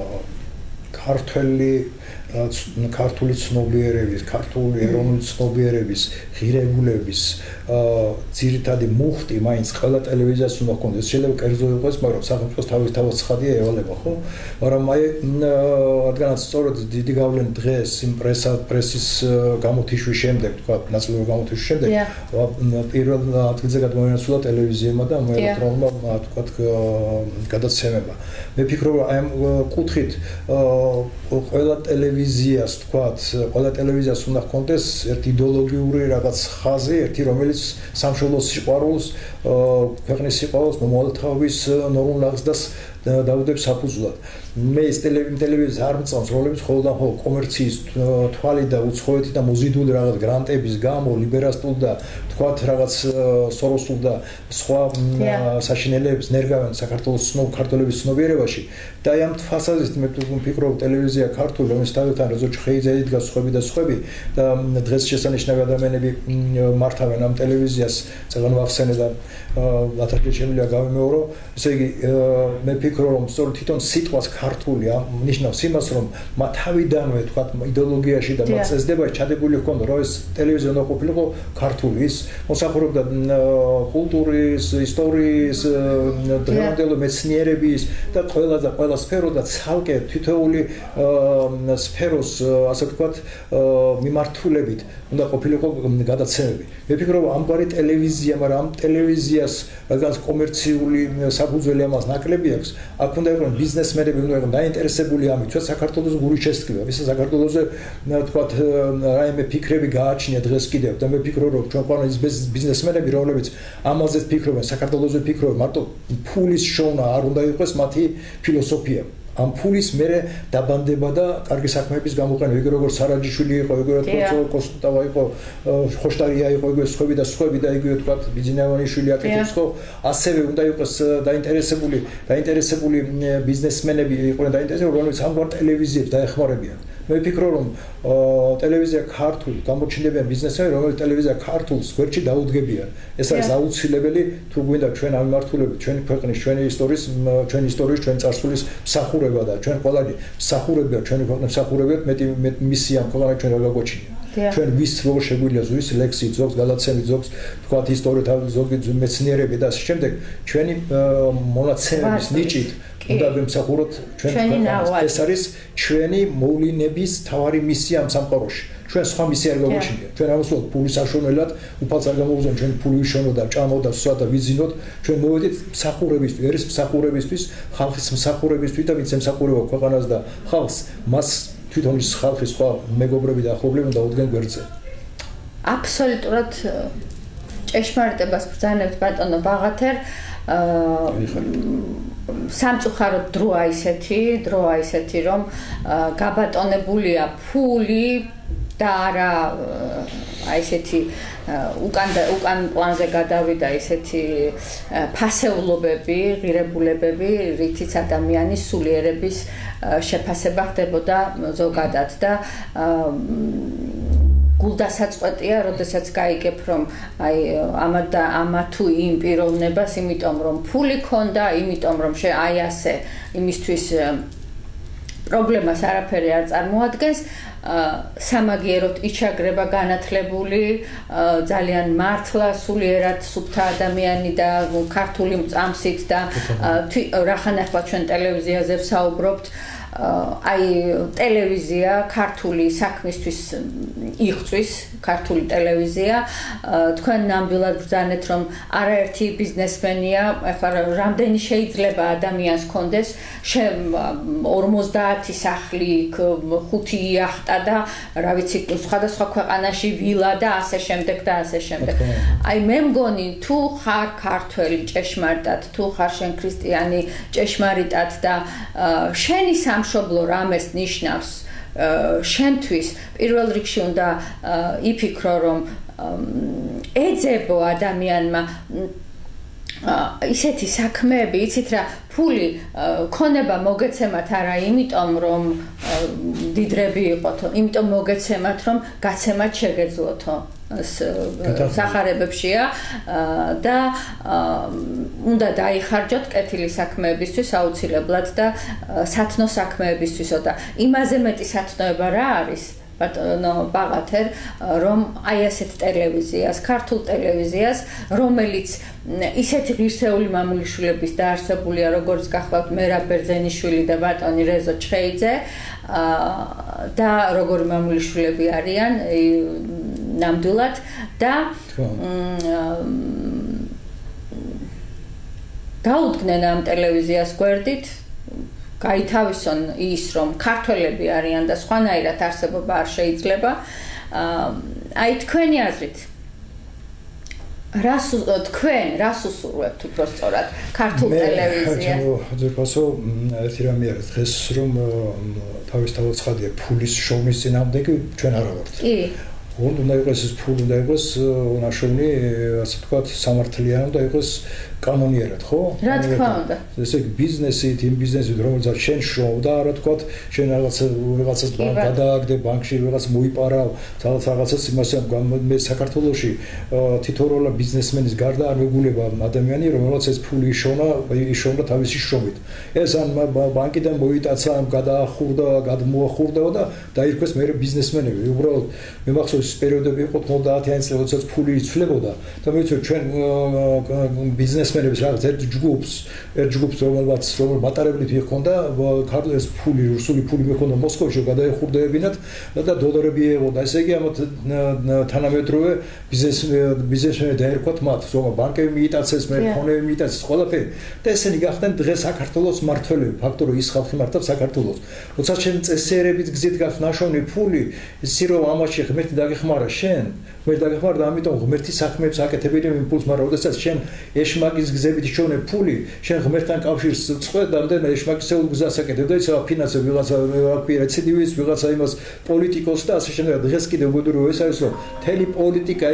ქართული ცნობიერების, ქართული ეროვნული ცნობიერების, ღირებულების ძირითადი მუხტი მაინც ყველა ტელევიზიას უნდა ჰქონდეს. შეიძლება კერძო იყოს, მაგრამ სახელმწიფოს თავის ცხადია ევალება, ხო? მაგრამ აი რადგანაც სწორედ დიდი გავლენა დღეს იმ პრესის გამოთიშვის შემდეგ, თქვა, ნაცნობი გამოთიშვის შემდეგ, პირველ ადგილზე გადმოინაცვლა ტელევიზიებმა და მოელექტრონულმა, თქვა, გადაცემებმა. მე ვფიქრობ, აი ამ კუთხით ყველა ტელევიზიას, თქვათ, ყველა ტელევიზიას უნდა ჰქონდეს ერთი იდეოლოგიური რაღაც ხაზი, ერთი რომელიც სამშობლოს სიყვარულს, ქვეყნის სიყვარულს, მომავალთაობის ნორმულ აღზრდას დაუდებს საფუძვლად. მე ეს ტელევიზია არ მწამს როლებს მხოლოდ კომერციის თვალი და უცხოეთი და მოზიდული რაღაც გრანტების გამო, ლიბერასტულ და თქვათ რაღაც სოროსულ და სხვა საშინელებს ნერგავენ საქართველოს ქართველების ცნობიერებაში და აი ამ თვალსაზრისით მე ვფიქრობ ტელევიზია ქართული, რომელიც თავიდან რეზო ჩხეიძე იდგა სხვები და დღეს შესანიშნავი ადამიანები მართავენ ამ ტელევიზიას, ძალიან ვახსენე და ათარგეჩემია გავიმეორო. ესე იგი მე ვფიქრობ, რომ სწორედ თვითონ სიტყვას ქართული ნიშნავს იმას, რომ მათ თავიდანვე თქვათ იდეოლოგიაში და მათ წესდებაში ჩადებული ჰქონდა, რომ ეს ტელევიზია უნდა ყოფილიყო ქართული, ის მოსახურებდა კულტურის, ისტორიის, დღევანდელი მეცნიერების და ყველა სფერო და ცალკე თითოეული სფეროს, ასე ვთქვათ, მიმართულებით უნდა ყოფილიყო გადაცემები. მე ვფიქრობ, ამგვარი ტელევიზია, მაგრამ ამ ტელევიზიას რადგანაც კომერციული საფუძველი ამას ნაკლები აქვს, აქ უნდა იყვნენ ბიზნესმენები, უნდა იყვნენ დაინტერესებული ამით, თუნდაც საქართველოს გული შესწრება, ვისაც საქართველოსზე თქვათ რაიმე ფიქრები გააჩნია დღეს კიდევ და მე ვფიქრობ, რომ ჩვენ ყველა ის ბიზნესმენები, რომლებიც ამაზე ფიქრობენ, საქართველოსზე ფიქრობენ, მარტო ფულის შოვნა არ უნდა იყოს მათი ფილოსოფია. ამ ფულის მერე დაბანდება და კარგი საქმეების გამოყენება, იგივე როგორც სარაჯიშვილი იყო, იგივე როგორც კოსტავა იყო, ხოშტარია იყო, იგივე სხვები და იგივე თქვათ ბიძინავანიშვილი აკეთებს ხო, ასევე უნდა იყოს დაინტერესებული ბიზნესმენები იყვნენ დაინტერესებული, რომლებიც ამგვარ ტელევიზიებს დაეხმარებიან. მე ვფიქრობ, რომ ტელევიზია ქართული გამოჩნდებიან ბიზნესმენები, რომელიც ტელევიზია ქართულს გვერდში დაუდგებიან. ეს არის აუცილებელი, თუ გვინდა ჩვენ ამმართულებით, ჩვენი ქვეყნის, ჩვენი ისტორიის, ჩვენი წარსულის მსახურება და ჩვენ ყველანი მსახურებია, ჩვენი ქვეყნის მსახურებია, მეტი მისია ქვეყანა ჩვენ რა გაგვაჩნია. ჩვენ ვის როგორ შეგვიძლია ზღვის ლექსი, ზოგს გადაცემი, ზოგს თქვათ ისტორიათა, ზოგი მეცნიერები და ასე შემდეგ, ჩვენი მონაცემების ნიჭით უნდა ვიმსახუროთ ჩვენ ქვეყანას. ეს არის ჩვენი მოვლენების თავარი მისია ამ სამყაროში. ჩვენ სხვა მისია არ გაგვაჩნია. ჩვენ ამასულად ფულის საშუალებლად უფალს არ გამოვუზონ, ჩვენ ფული ვიშოვნოთ და ჭამოთ და სხვა და ვიზინოთ. ჩვენ მოვედით მსახურებისთვის, ერის მსახურებისთვის, ხალხის მსახურებისთვის და ვინც ემსახურება ქვეყანას და ხალხს, მას თვითონ ის ხალხის სხვა მეგობრები და ახლობლები დაუდგენ გვერდზე. აბსოლუტურად ჭეშმარიტებას ბრძანებთ ბატონო ბაღათერ. სამწუხაროდ დროა ისეთი, რომ გაბატონებულია ფული და არა აი ესეთი უკან პლანზე გადავიდა ესეთი ფასეულობები, ღირებულებები, რითიც ადამიანის სულიერების შეფასება ხდებოდა ზოგადად და გულდასაწყვეტია, როდესაც გაიგებ, რომ აი ამა თუ იმ პიროვნებას, იმიტომ რომ ფული ქონდა, იმიტომ რომ აი ასე იმისთვის პრობლემას არაფერი არ წარმოადგენს, სამაგიეროდ იჩაგრება განათლებული, ძალიან მართლა, სულიერად სუფთა ადამიანი და ქართული მწამსით და რახან ახლა ჩვენ ტელევიზიაზე ვსაუბრობთ, აი ტელევიზია ქართული საქმისთვის იღწვის ქართული ტელევიზია თქვენ ნამდვილად ბრძანეთ რომ არაერთი ბიზნესმენია ახლა რამდენი შეიძლება ადამიანს კონდეს 50 სახლი 5 იახტა და რა ვიცი სხვადასხვა ქვეყანაში ვილა და ასე შემდეგ და ასე შემდეგ აი მე მგონი თუ ხარ ქართველი ჭეშმარიტად თუ ხარ შენ ქრისტიანი ჭეშმარიტად და შენი სამშობლო რამეს ნიშნავს შენთვის პირველ რიგში უნდა იფიქრო რომ ეძებო ადამიანმა ისეთი საქმეები იცით რა ფული ქონება მოგეცემათ არა იმიტომ რომ დიდრები იყოთო იმიტომ მოგეცემათ რომ გაცემათ შეგეძლოთო სახარებებშია და უნდა დაიხარჯოთ კეთილი საქმეებისთვის აუცილებლად და სათნო საქმეებისთვისო და იმაზე მეტი სათნოება რა არის ბატონო ბაღათერ რომ აი ასეთ ტელევიზიას ქართულ ტელევიზიას რომელიც ისეთი ღირსეული მამულიშვილების დაარსებულია როგორც გახლავთ მერაბ ბერძენიშვილი და ბატონი რეზო ჩხეიძე და როგორი მამულიშვილები არიან ნამდვილად და დაუდგნენ ამ ტელევიზიას გვერდით გაითავისონ ის რომ ქართველები არიან და სხვანაირად არსებობა არ შეიძლება აი თქვენი აზრით რას უსურვებთ უფრო სწორად ქართულ ტელევიზიას ძირფასო ერთი რამე არის დღეს რომ თავისთავად ცხადია ფულის შრომის წინააღმდეგი ჩვენ არა ვართ კი უნდა იყოს ეს ფული უნდა იყოს ნაშოვნი ასე ვთქვათ სამართლიანი უნდა იყოს კანონიერად ხო? რა თქმა უნდა. ესე იგი ბიზნესით, იმ ბიზნესით რომელსაც შენ შრომდა, რა ვთქვათ, შენ რაღაცას გადააგდე ბანკში, რაღაც მოიპარავ, სადაც რაღაცას იმას მე საქართველოში თითოეულ ბიზნესმენის გარდა არ მეგულება ადამიანი, რომელსაც ეს ფული იშოვნა თავისი შრომით. ეს ან ბანკიდან მოიტაცა, გადაახურდა, გადმოახურდა და დაირქვეს მე ბიზნესმენები. უბრალოდ მე მახსოვს ის პერიოდები იყო 90-იანი წლებში, როდესაც ფული იცვლებოდა და მე ვიცი ჩვენ ბიზნესმენების რაღაც ერთ ჯგუფს რომელმაც მატარებლით იქონდა ქართლის ფული რუსული ფული მეკონდა მოსკოვში გადაეხურდებინათ და დოლარები ეღოდა ესე იგი ამათ თანამედროვე ბიზნესმენები დაერქვათ მათ რომ ბანკები მიიტაცეს მე ფონები მიიტაცეს ყველაფერი და ესენი გახდნენ დღეს საქართველოს მართველები ფაქტორი ის ხალხი მართავს საქართველოს როცა შენ წესიერებით გზით გაქვს ნაშოვნი ფული ისი რომ ამაში ღმერთი დაგეხმარა შენ მე დაგეხმარა და ამიტომ ღმერთის საქმეებს აკეთებინე იმპულს მაგრამ როდესაც შენ ეშმაკის გზებით შოვნე ფული შენ ღმერთთან კავშირს წყვეტ და ამდენ ეშმაკისეულ გზას აკეთებ და ისა ფინანსები ვიღაცა რეციდივის ვიღაცა იმას პოლიტიკოს და ასე შემდეგ დღეს კიდე მგონი ეს არის რომ მთელი პოლიტიკა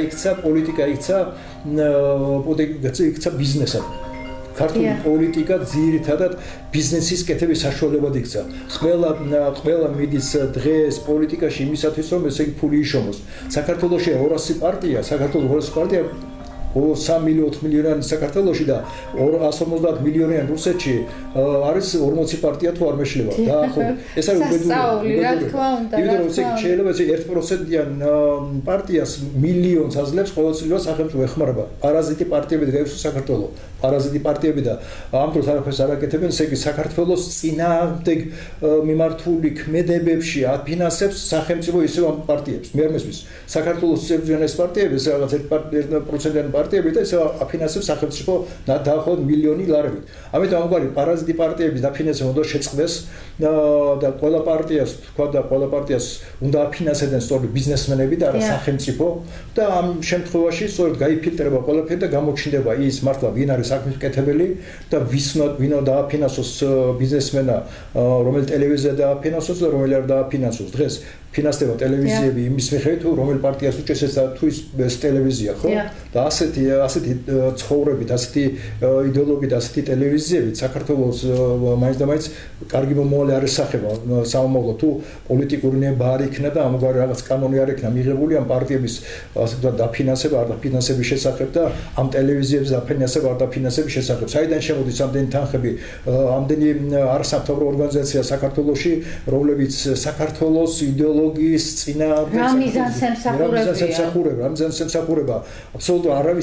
იქცა ბიზნესად ქართული პოლიტიკა ძირითადად ბიზნესის კეთების საშუალებად იქცა. ყველა მიდის დღეს პოლიტიკაში იმისათვის რომ ესე იგი ფული იშოვოს. საქართველოში 200 პარტია, საქართველოს 200 პარტია 3 მილიონ 4 მილიონიანი საქართველოში და 150 მილიონიანი რუსეთში არის 40 პარტია თუ არ მეშლება და ხო ეს არის უბედური რა თქმა უნდა იმიტომ რომ შეიძლება 1%-იან პარტიას მილიონს აძლევს ყოველწლიურად სახელმწიფო ეხმარება პარაზიტი პარტიები გაიხსნა საქართველოს პარაზიტი პარტიები და ამ დროს არაფერს არ აკეთებენ ესე იგი საქართველოს წინააღმდეგ მიმართული ქმედებებში აფინანსებს სახელმწიფო ისევ ამ პარტიებს მე არ მესმის საქართველოს სერვიზიანის პარტიები ეს რაღაც 1%-იანი პარტიები და ესე აფინანსებს სახელმწიფო დაახლოებით მილიონი ლარებით. ამიტომ ამგვარი პარაზიტი პარტიების დაფინანსება უნდა შეწყდეს და ყველა პარტიას უნდა აფინანსებდნენ სწორედ ბიზნესმენები და არა სახელმწიფო და ამ შემთხვევაში სწორედ გაიფილტრება ყველაფერი და გამოჩნდება ის მართლა ვინ არის საქმის კეთებელი და ვინო დააფინანსოს ბიზნესმენა რომელი ტელევიზია დააფინანსოს და რომელი არ დააფინანსოს დღეს ფინანსდება ტელევიზიები იმის მიხედვით თუ რომელ პარტიას უჭესეს და თუ ეს ტელევიზია ხო და ასეთი ცხოვრებით ასეთი იდეოლოგიით ასეთი ტელევიზიები საქართველოს მაინც და მაინც კარგი მომავალი არ ესახება სამომავლო თუ პოლიტიკური ნება არ იქნა და ამგვარი რაღაც კანონი არ იქნა მიღებული ამ პარტიების ასე ვთქვათ დაფინანსება არ დაფინანსების შესახებ და ამ ტელევიზიების დაფინანსება არ დაფინანსების შესახებ საიდან შემოდის ამდენი თანხები ამდენი არასამთავრობო ორგანიზაცია საქართველოში რომლებიც საქართველოს იდეოლოგიის წინააღმდეგ რამიზანს ემსახურება აბსოლუტურად არავის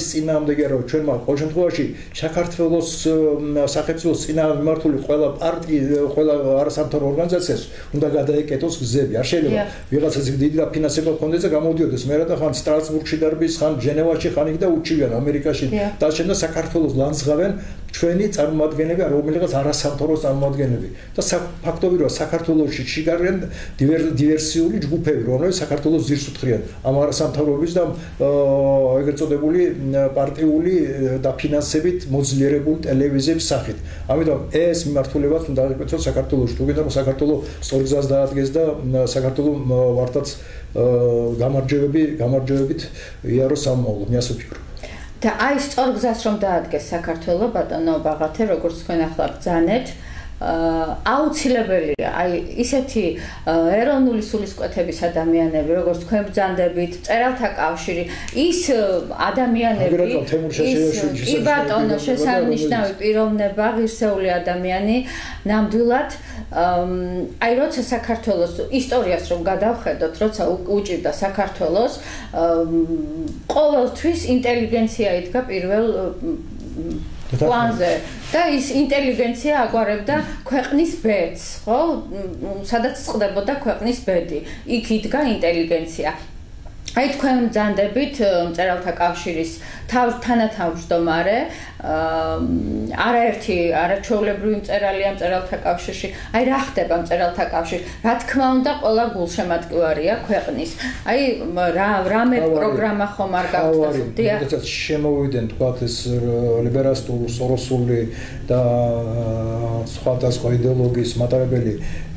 არის წინააღმდეგი რომ ჩვენმა ყოველ შემთხვევაში საქართველოს სახელმწიფოს წინააღმდეგ მიმართული ყველა პარტია ყველა არასამთავრობო ორგანიზაციას უნდა გადაეკეტოს გზები არ შეიძლება ვიღაცას დიდი დაფინანსება ქონდეს და გამოდიოდეს მე რა ხან სტრასბურგში დარბის ხან ჟენევაში ხან იქ და უჩივიან ამერიკაში და შემდეგ საქართველოს ლანძღავენ ჩვენი წარმომადგენლები რომელიღაც არასამთავრობო წარმომადგენლები და ფაქტობრივად რომ საქართველოში შეგარიან დივერსიული ჯგუფები რომლებიც საქართველოს ძირს უთხრიან ამ არასამთავრობოების და ეგრეთ წოდებული პარტიული დაფინანსებით მოძლიერებული ტელევიზიების სახით. ამიტომ ეს მიმართულებაც უნდა დაიკვეთოს საქართველოში. თუ გინდა რომ საქართველოს სწორ გზას დაადგეს და საქართველოს ვართაც გამარჯვებით იაროს სამმავლო, მე ასე ვფიქრობ. და აი სწორ გზას რომ დაადგეს საქართველოს ბატონო ბაღათე, როგორც თქვენ ახლა ბრძანეთ, აუცილებელია აი ისეთი ეროვნული სულისკვეთების ადამიანები როგორც თქვენ ბრძანდებით მწერალთა კავშირი ის ადამიანები კი ბატონო შესანიშნავი პიროვნება ღირსეული ადამიანი ნამდვილად აი როცა საქართველოს ისტორიას რომ გადავხედოთ როცა უჭირდა საქართველოს ყოველთვის ინტელიგენცია იდგა პირველ პლანზე და ის ინტელიგენცია აგვარებდა ქვეყნის ბედს, ხო? სადაც წყდებოდა ქვეყნის ბედი. იქ იდგა ინტელიგენცია. აი თქვენ ბრძანდებით მწერალთა კავშირის თანათავმჯდომარე არაერთი არაჩვეულებრივი მწერალია მწერალთა კავშირში. აი რა ხდება მწერალთა კავშირში? რა თქმა უნდა, ყველა გულშემატკივარია ქვეყნის. აი რამე პროგრამა ხომ არ გაქვთ? როდესაც შემოვიდნენ თქვათ ეს ლიბერალისტური, სოროსული და სხვადასხვა იდეოლოგიის მატარებელი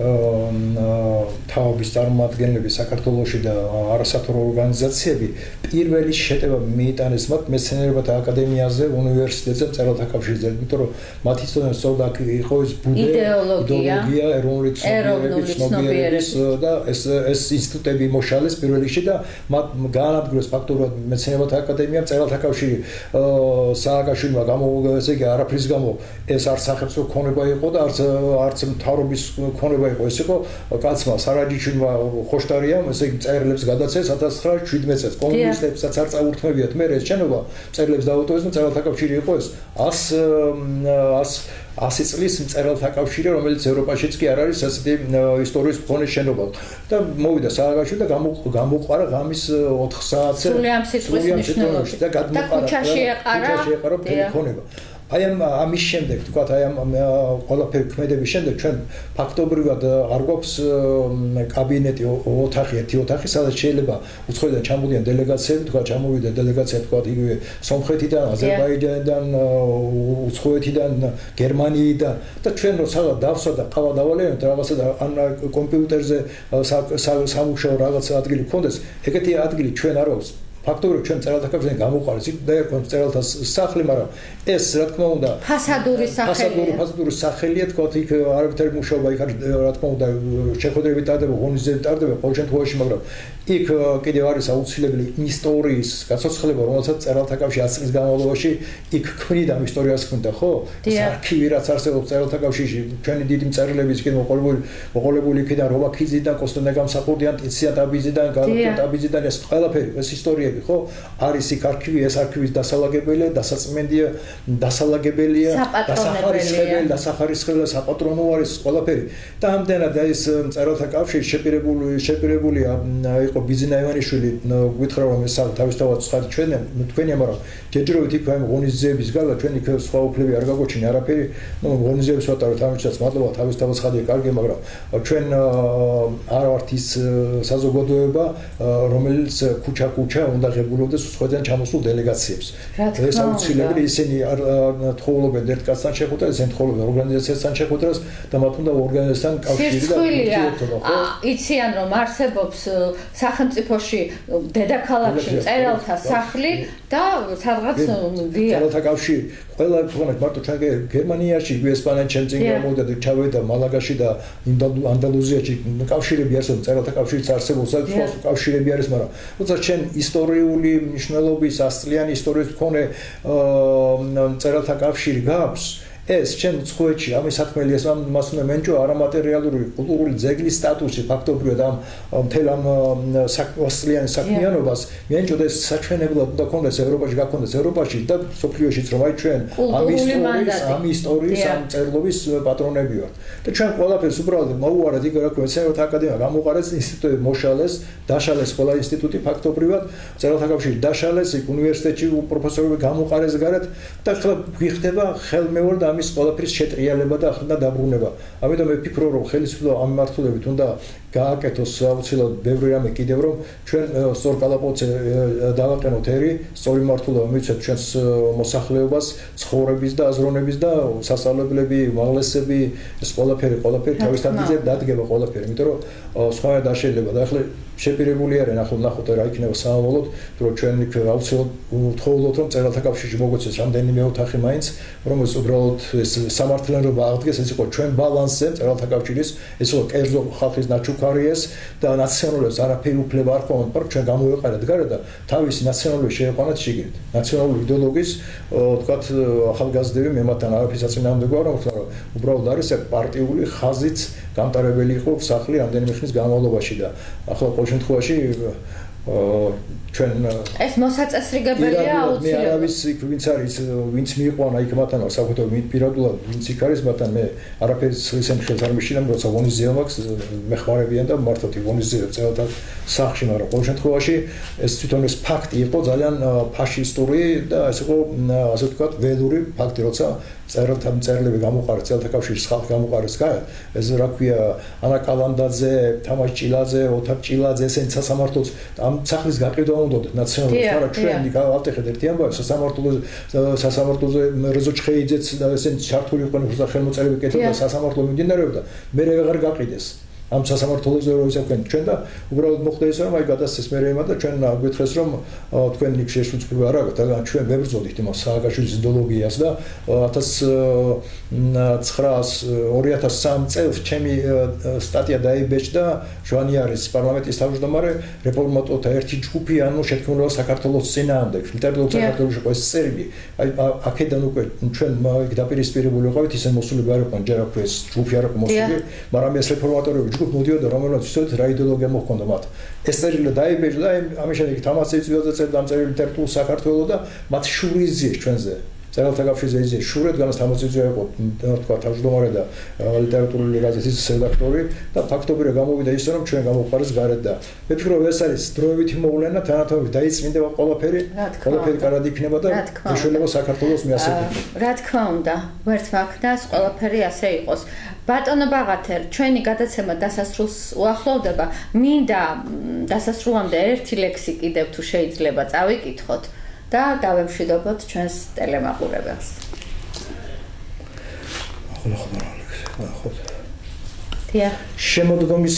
თაობის წარმომადგენლები საქართველოში და არასამთავრობო ორგანიზაციები პირველი შეტევა მიიტანეს მათ მეცნიერებათა აკადემიაზე, უნივერსიტეტზე, მწერალთა კავშირზე, იმიტომ რომ მათი ცოდნა სწორად იყო ეს ბუდე იდეოლოგია, ეროვნული ცნობიერების და ეს ინსტიტუტები მოშალეს პირველ რიგში და მათ გაანადგურეს ფაქტობრივად მეცნიერებათა აკადემია, მწერალთა კავშირი სააკაშვილმა ესე იგი არაფრის გამო ეს არც სახელმწიფო ქონება იყო და არც მთავრობის ქონება იყო, ეს იყო კაცმა სარაჯიჩვილმა ხოშტარიამ ესე იგი წერილებს გადაცეს 1917 წელს კომუნისტებსაც არ წაურთმევიათ მე ეს შენობა წერილებს დაუტოვეს და მწერალთა კავშირი იყო ეს 100 წლის მწერალთა კავშირი რომელიც ევროპაშიც კი არ არის ასეთი ისტორიის მქონე შენობა და მოვიდა სააკაშვილი და გამოყარა ღამის 4 საათზე სრულიად სიტყვის მნიშვნელობით და ქუჩაში ეყარა ქონება აი ამის შემდეგ თქვათ აი ამ ყველაფერი ქმედების შემდეგ ჩვენ ფაქტობრივად არ გვაქვს კაბინეტი ოთახი ერთი ოთახი სადაც შეიძლება უცხოეთიდან ჩამოვიდნენ დელეგაციები თქვათ ჩამოვიდა დელეგაცია თქვათ იგივე სომხეთიდან აზერბაიჯანიდან უცხოეთიდან გერმანიიდან და ჩვენ რო სადღაც დავსვა და ყავა დავალევთ რაღაცა და ან კომპიუტერზე სამუშაო რაღაც ადგილი გქონდეს ეგეთი ადგილი ჩვენ არ აქვს ფაქტობრივად ჩვენ მწერალთა კავშირიდან გამოყარეს იქ დაერქვა მწერალთა სახლი, მაგრამ ეს რა თქმა უნდა ფასადური სახელია თქვა იქ არავითარი მუშაობა იქ რა თქმა უნდა შეხვედრები ტარდება, ღონისძიებები ტარდება ყოველ შემთხვევაში, მაგრამ იქ კიდევ არის აუცილებელი ისტორიის გაცოცხლება, რომელსაც მწერალთა კავშირი 100 წლის განმავლობაში იქ ქმნიდა ისტორიას ქმნიდა, ხო? ეს არქივი რაც არსებობს მწერალთა კავშირში, ჩვენი დიდი მწერლების იქ მოყოლებული იქიდან რობაქიძიდან, კოსტანტინე გამსახურდიან, ტიციან ტაბიძიდან, გალაკტიონ ტაბიძიდან ეს ყველაფერი ეს ისტორიები ხო არის იქ არქივი ეს არქივის დასალაგებელია დასაწმენდია დასალაგებელია დასახარისხებელია საპატრონო არის ყველაფერი და ამდენად ეს მწერალთა კავშირი შეპირებულია იყო ბიზინა ივანიშვილი გითხრა რომ ეს თავისთავად ცხადი თქვენია მაგრამ ჯერჯერობით იქ აი ღონისძიების გალა ჩვენ იქ სხვა უფლები არ გაგოჩინე არაფერი ღონისძიების ვატარებთ ამისაც მადლობა თავისთავად ცხადია კარგი მაგრამ ჩვენ არ ვართ ის საზოგადოება რომელიც ქუჩა უნდა ღებულობდეს უცხოეთიდან ჩამოსულ დელეგაციებს. ეს აუცილებელი ისინი არ თხოვლობენ ერთ კაცთან შეხვედრას, ისინი თხოვლობენ ორგანიზაციასთან შეხვედრას და მათ უნდა ორგანიზაციასთან კავშირი და ურთიერთობა, ხო? იციან რომ არსებობს სახელმწიფოში დედაქალაქში მწერალთა სახლი და სადღაც მწერალთა კავშირი ყველა თქონეთ მარტო ჩვენ გერმანიაში, ესპანეთში ჩემ წინ გამოვიდა და ჩავედა მალაგაში და ანდალუზიაში კავშირები არსებობს, მწერალთა კავშირიც არსებობს, სხვა კავშირები არის, მაგრამ როცა ჩვენ ისტორიული მნიშვნელობის ასწლიანი ისტორიის მქონე მწერალთა კავშირი გაქვს ეს ჩემ მწხვეჭი ამის საქმელი ეს მას უნდა მენჭო არამატერიალური კულტურული ძეგლის სტატუსი ფაქტობრივად ამ მთელ ამ საქმიანობის საქმიანობას მენჭოდეს საჩვენებლად უნდა ქონდეს ევროპაში გაქონდეს ევროპაში და სოფლიოშიც რომ აი ჩვენ ამ ისტორიის ამ წერლობის პატრონები ვართ და ჩვენ ყველაფერს უბრალოდ მოუვარეთ იგივე რა მეცნიერებათა აკადემია გამოყარეს ინსტიტუტები მოშალეს დაშალეს ყველა ინსტიტუტი ფაქტობრივად წერალთა კავშირი დაშალეს იქ უნივერსიტეტში პროფესორები გამოყარეს გარეთ და ხლა გვიხდება ხელმეორედ ამის ყველაფრის შეტრიალება და ახლა დაბრუნება ამიტომ მე ვფიქრობ რომ ხელისუფლება ამ მიმართულებით უნდა გააკეთოს აუცილებლად ბევრი რამე კიდევ რომ ჩვენ სწორ კალაპოტზე დავაყენოთ ერი სწორი მართულობა მივცეთ ჩვენს მოსახლეობას ცხოვრების და აზროვნების და სასწავლებლები მაღლესები ეს ყველაფერი თავის ადგილზე დადგება ყველაფერი იმიტომ რომ სხვა არ შეიძლება და ახლა შეპირებული არიან ახლა ნახოთ რა იქნება სამომავლოდ რომ ჩვენ იქ აუცილებლად ვთხოვოთ რომ წერალთა კავშირში მოგვეცეს რამდენიმე ოთახი მაინც რომელიც უბრალოდ ეს სამართლიანობა აღდგეს ეს იყო ჩვენ ბალანსზე წერალთა კავშირის ეს იყო კერძო ხალხის ნაჩუქარიეს და ნაციონალებს არაფერი უფლება არ ქონდათ მაგრამ ჩვენ გამოვეყარეთ გარეთ და თავისი ნაციონალური შეეყვანათ შიგნით ნაციონალური იდეოლოგიის თქვათ ახალგაზრდები მე მათთან არაფერს აწინააღმდეგო არ ვთქვა რომ უბრალოდ არის ეს პარტიული ხაზიც გამტარებელი იყო სახლი რამდენიმე ხნის განმავლობაში და ახლა ყოველ შემთხვევაში ჩვენ ეს მოსაწესრიგებელია აუცილებლად მე არავის ვინც არის ვინც მიიყვანა იქ მათთან საკუთარ პირადულად ვინც იქ არის მათთან მე არაფერს ისენ ხელს არ მიშინებ როცა ვონიზია მაქვს მეხმარებიან და მართლა ვონიზიებ წერალთა სახში მაგრამ ყოველ შემთხვევაში ეს თვითონ ეს ფაქტი იყო ძალიან ფაშისტური და ეს იყო ასე ვთქვათ ველური ფაქტი როცა წერლები გამოყარეს წერალთა კავშირის ხალხი გამოყარეს გარეთ ეს რა ქვია ანა კალანდაძე თამაშ ჭილაძე ოთარ ჭილაძე ესენ სასამართლოს ამ სახლის გაყიდვა უნდა ნაციონალურ მაგრამ ჩვენ ავტეხეთ ერთი ამბავი სასამართლოზე რეზო ჩხეიძეც და ესენ ჩართული იყვნენ ხელმოწერები კეთილ და სასამართლო მიმდინარეობდა მე ვეღარ გაყიდეს ამ სასამართლოზე რო ისევენ ჩვენ და უბრალოდ მოხდა ის რომ აი გადასცეს მე რემა და ჩვენ გვითხეს რომ თქვენ იქ შეშუცები არ აქვს და ჩვენ ვებრძოდით იმას სააგაშვილის იდეოლოგიას და 2003 წელს ჩემი სტატია დაიბეჭდა ჟვანიარის პარლამენტის თავმჯდომარე რეფორმატორთა ერთი ჯგუფი ანუ შეთქმულება საქართველოს წინააღმდეგ ლიტერატურულ საქართველოში ყო ეს წერილი აი აქედან უკვე ჩვენ დაპირისპირებული ვიყავით ისე მოსულები არ იყვნენ ჯერ აქვს ეს ჯგუფი არ აქვს მოსული მაგრამ ეს რეფორმატორები ჯგუფ მოდიოდა რომელსაც ისეთ რა იდეოლოგია მოჰქონდა მათ ეს წერილი დაიბეჭდა ამის შემდეგ თამასის ძველზე დამწერილი ლიტერატურულ საქართველოს და მათ შურიზიეს ჩვენზე წერალთა კავშირზე იზიეს შურად განას თამასის იყო თქვა თავმჯდომარე და ლიტერატურული გაზეთის რედაქტორი და ფაქტობრივად გამოვიდა ის რომ ჩვენ გამოვყარეს გარეთ და მე ვფიქრობ ეს არის დროებითი მოვლენა თანათამობით დაიწმინდება ყველაფერი კარად იქნება და შეიძლება საქართველოს მიასწრებს რა თქმა უნდა ვერც მაგდას ყველაფერი ასე იყოს ბატონო ბაღათერ ჩვენი გადაცემა დასასრულს უახლოვდება მინდა დასასრულამდე ერთი ლექსი კიდევ თუ შეიძლება წავიკითხოთ და დავემშვიდობოთ ჩვენს ტელემაყურებელს. შემოდგომის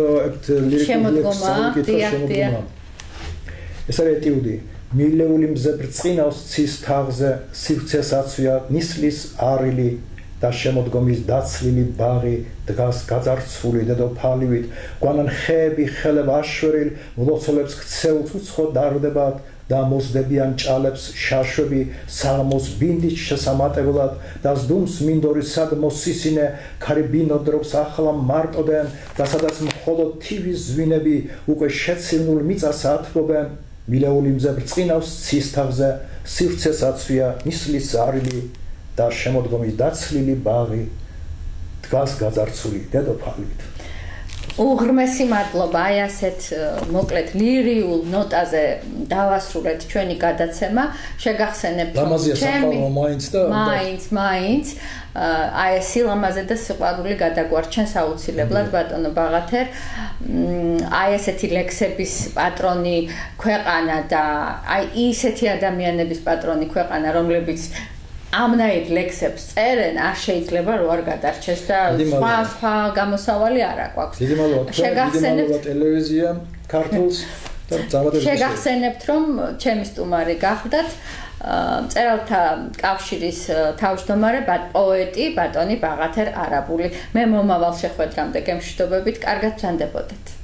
ლირიკული ეს არის ეტიუდი. მილეული მზე ბრწყინავს ცის თაღზე, სივრცეს აცვია ნისლის არილი და შემოდგომის დაცლილი ბაღი დგას გაძარცვული დედოფალივით, გვანან ხეები ხელებ აშვერილ, მლოცველებს ქცეულს უცხო დარდებათ და მოსდებიან ჭალებს შაშვები საღმოს ბინდით შესამატებლად და ზდუმს მინდორისად მოსისინე ქარიბინო დრობს ახლა მარტოდენ და სადაც მხოლოდ თივის ზვინები უკვე შეცინულ მიწას ათბობენ მილეული მზე ბრწყინავს ცის თაღზე სივრცეს აცვია ნისლის არილი და შემოდგომის დაცლილი ბაღი დგას გაძარცვული დედოფალით უღრმესი მადლობა აი ასეთ მოკლედ ლირიულ ნოტაზე დავასრულეთ ჩვენი გადაცემა შეგახსენებთ ჩემი მაინც აი ეს სილამაზე და სიყვარული გადაგვარჩენს აუცილებლად ბატონო ბაღათერ აი ესეთი ლექსების პატრონი ქვეყანა და აი ისეთი ადამიანების პატრონი ქვეყანა რომლებიც ამნაირ ლექსებს წერენ არ შეიძლება რო არ გადარჩეს და სხვა გამოსავალი არ აქვს. დიდი მადლობა ტელევიზია ქართულს და ძალადებით შეგახსენებთ რომ ჩემი სტუმარი გახდათ წერალთა კავშირის თავმჯდომარე პოეტი ბატონი ბაღათერ არაბული. მე მომავალ შეხვედრამდე გემშვიდობებით, კარგად ვსანდებოდეთ.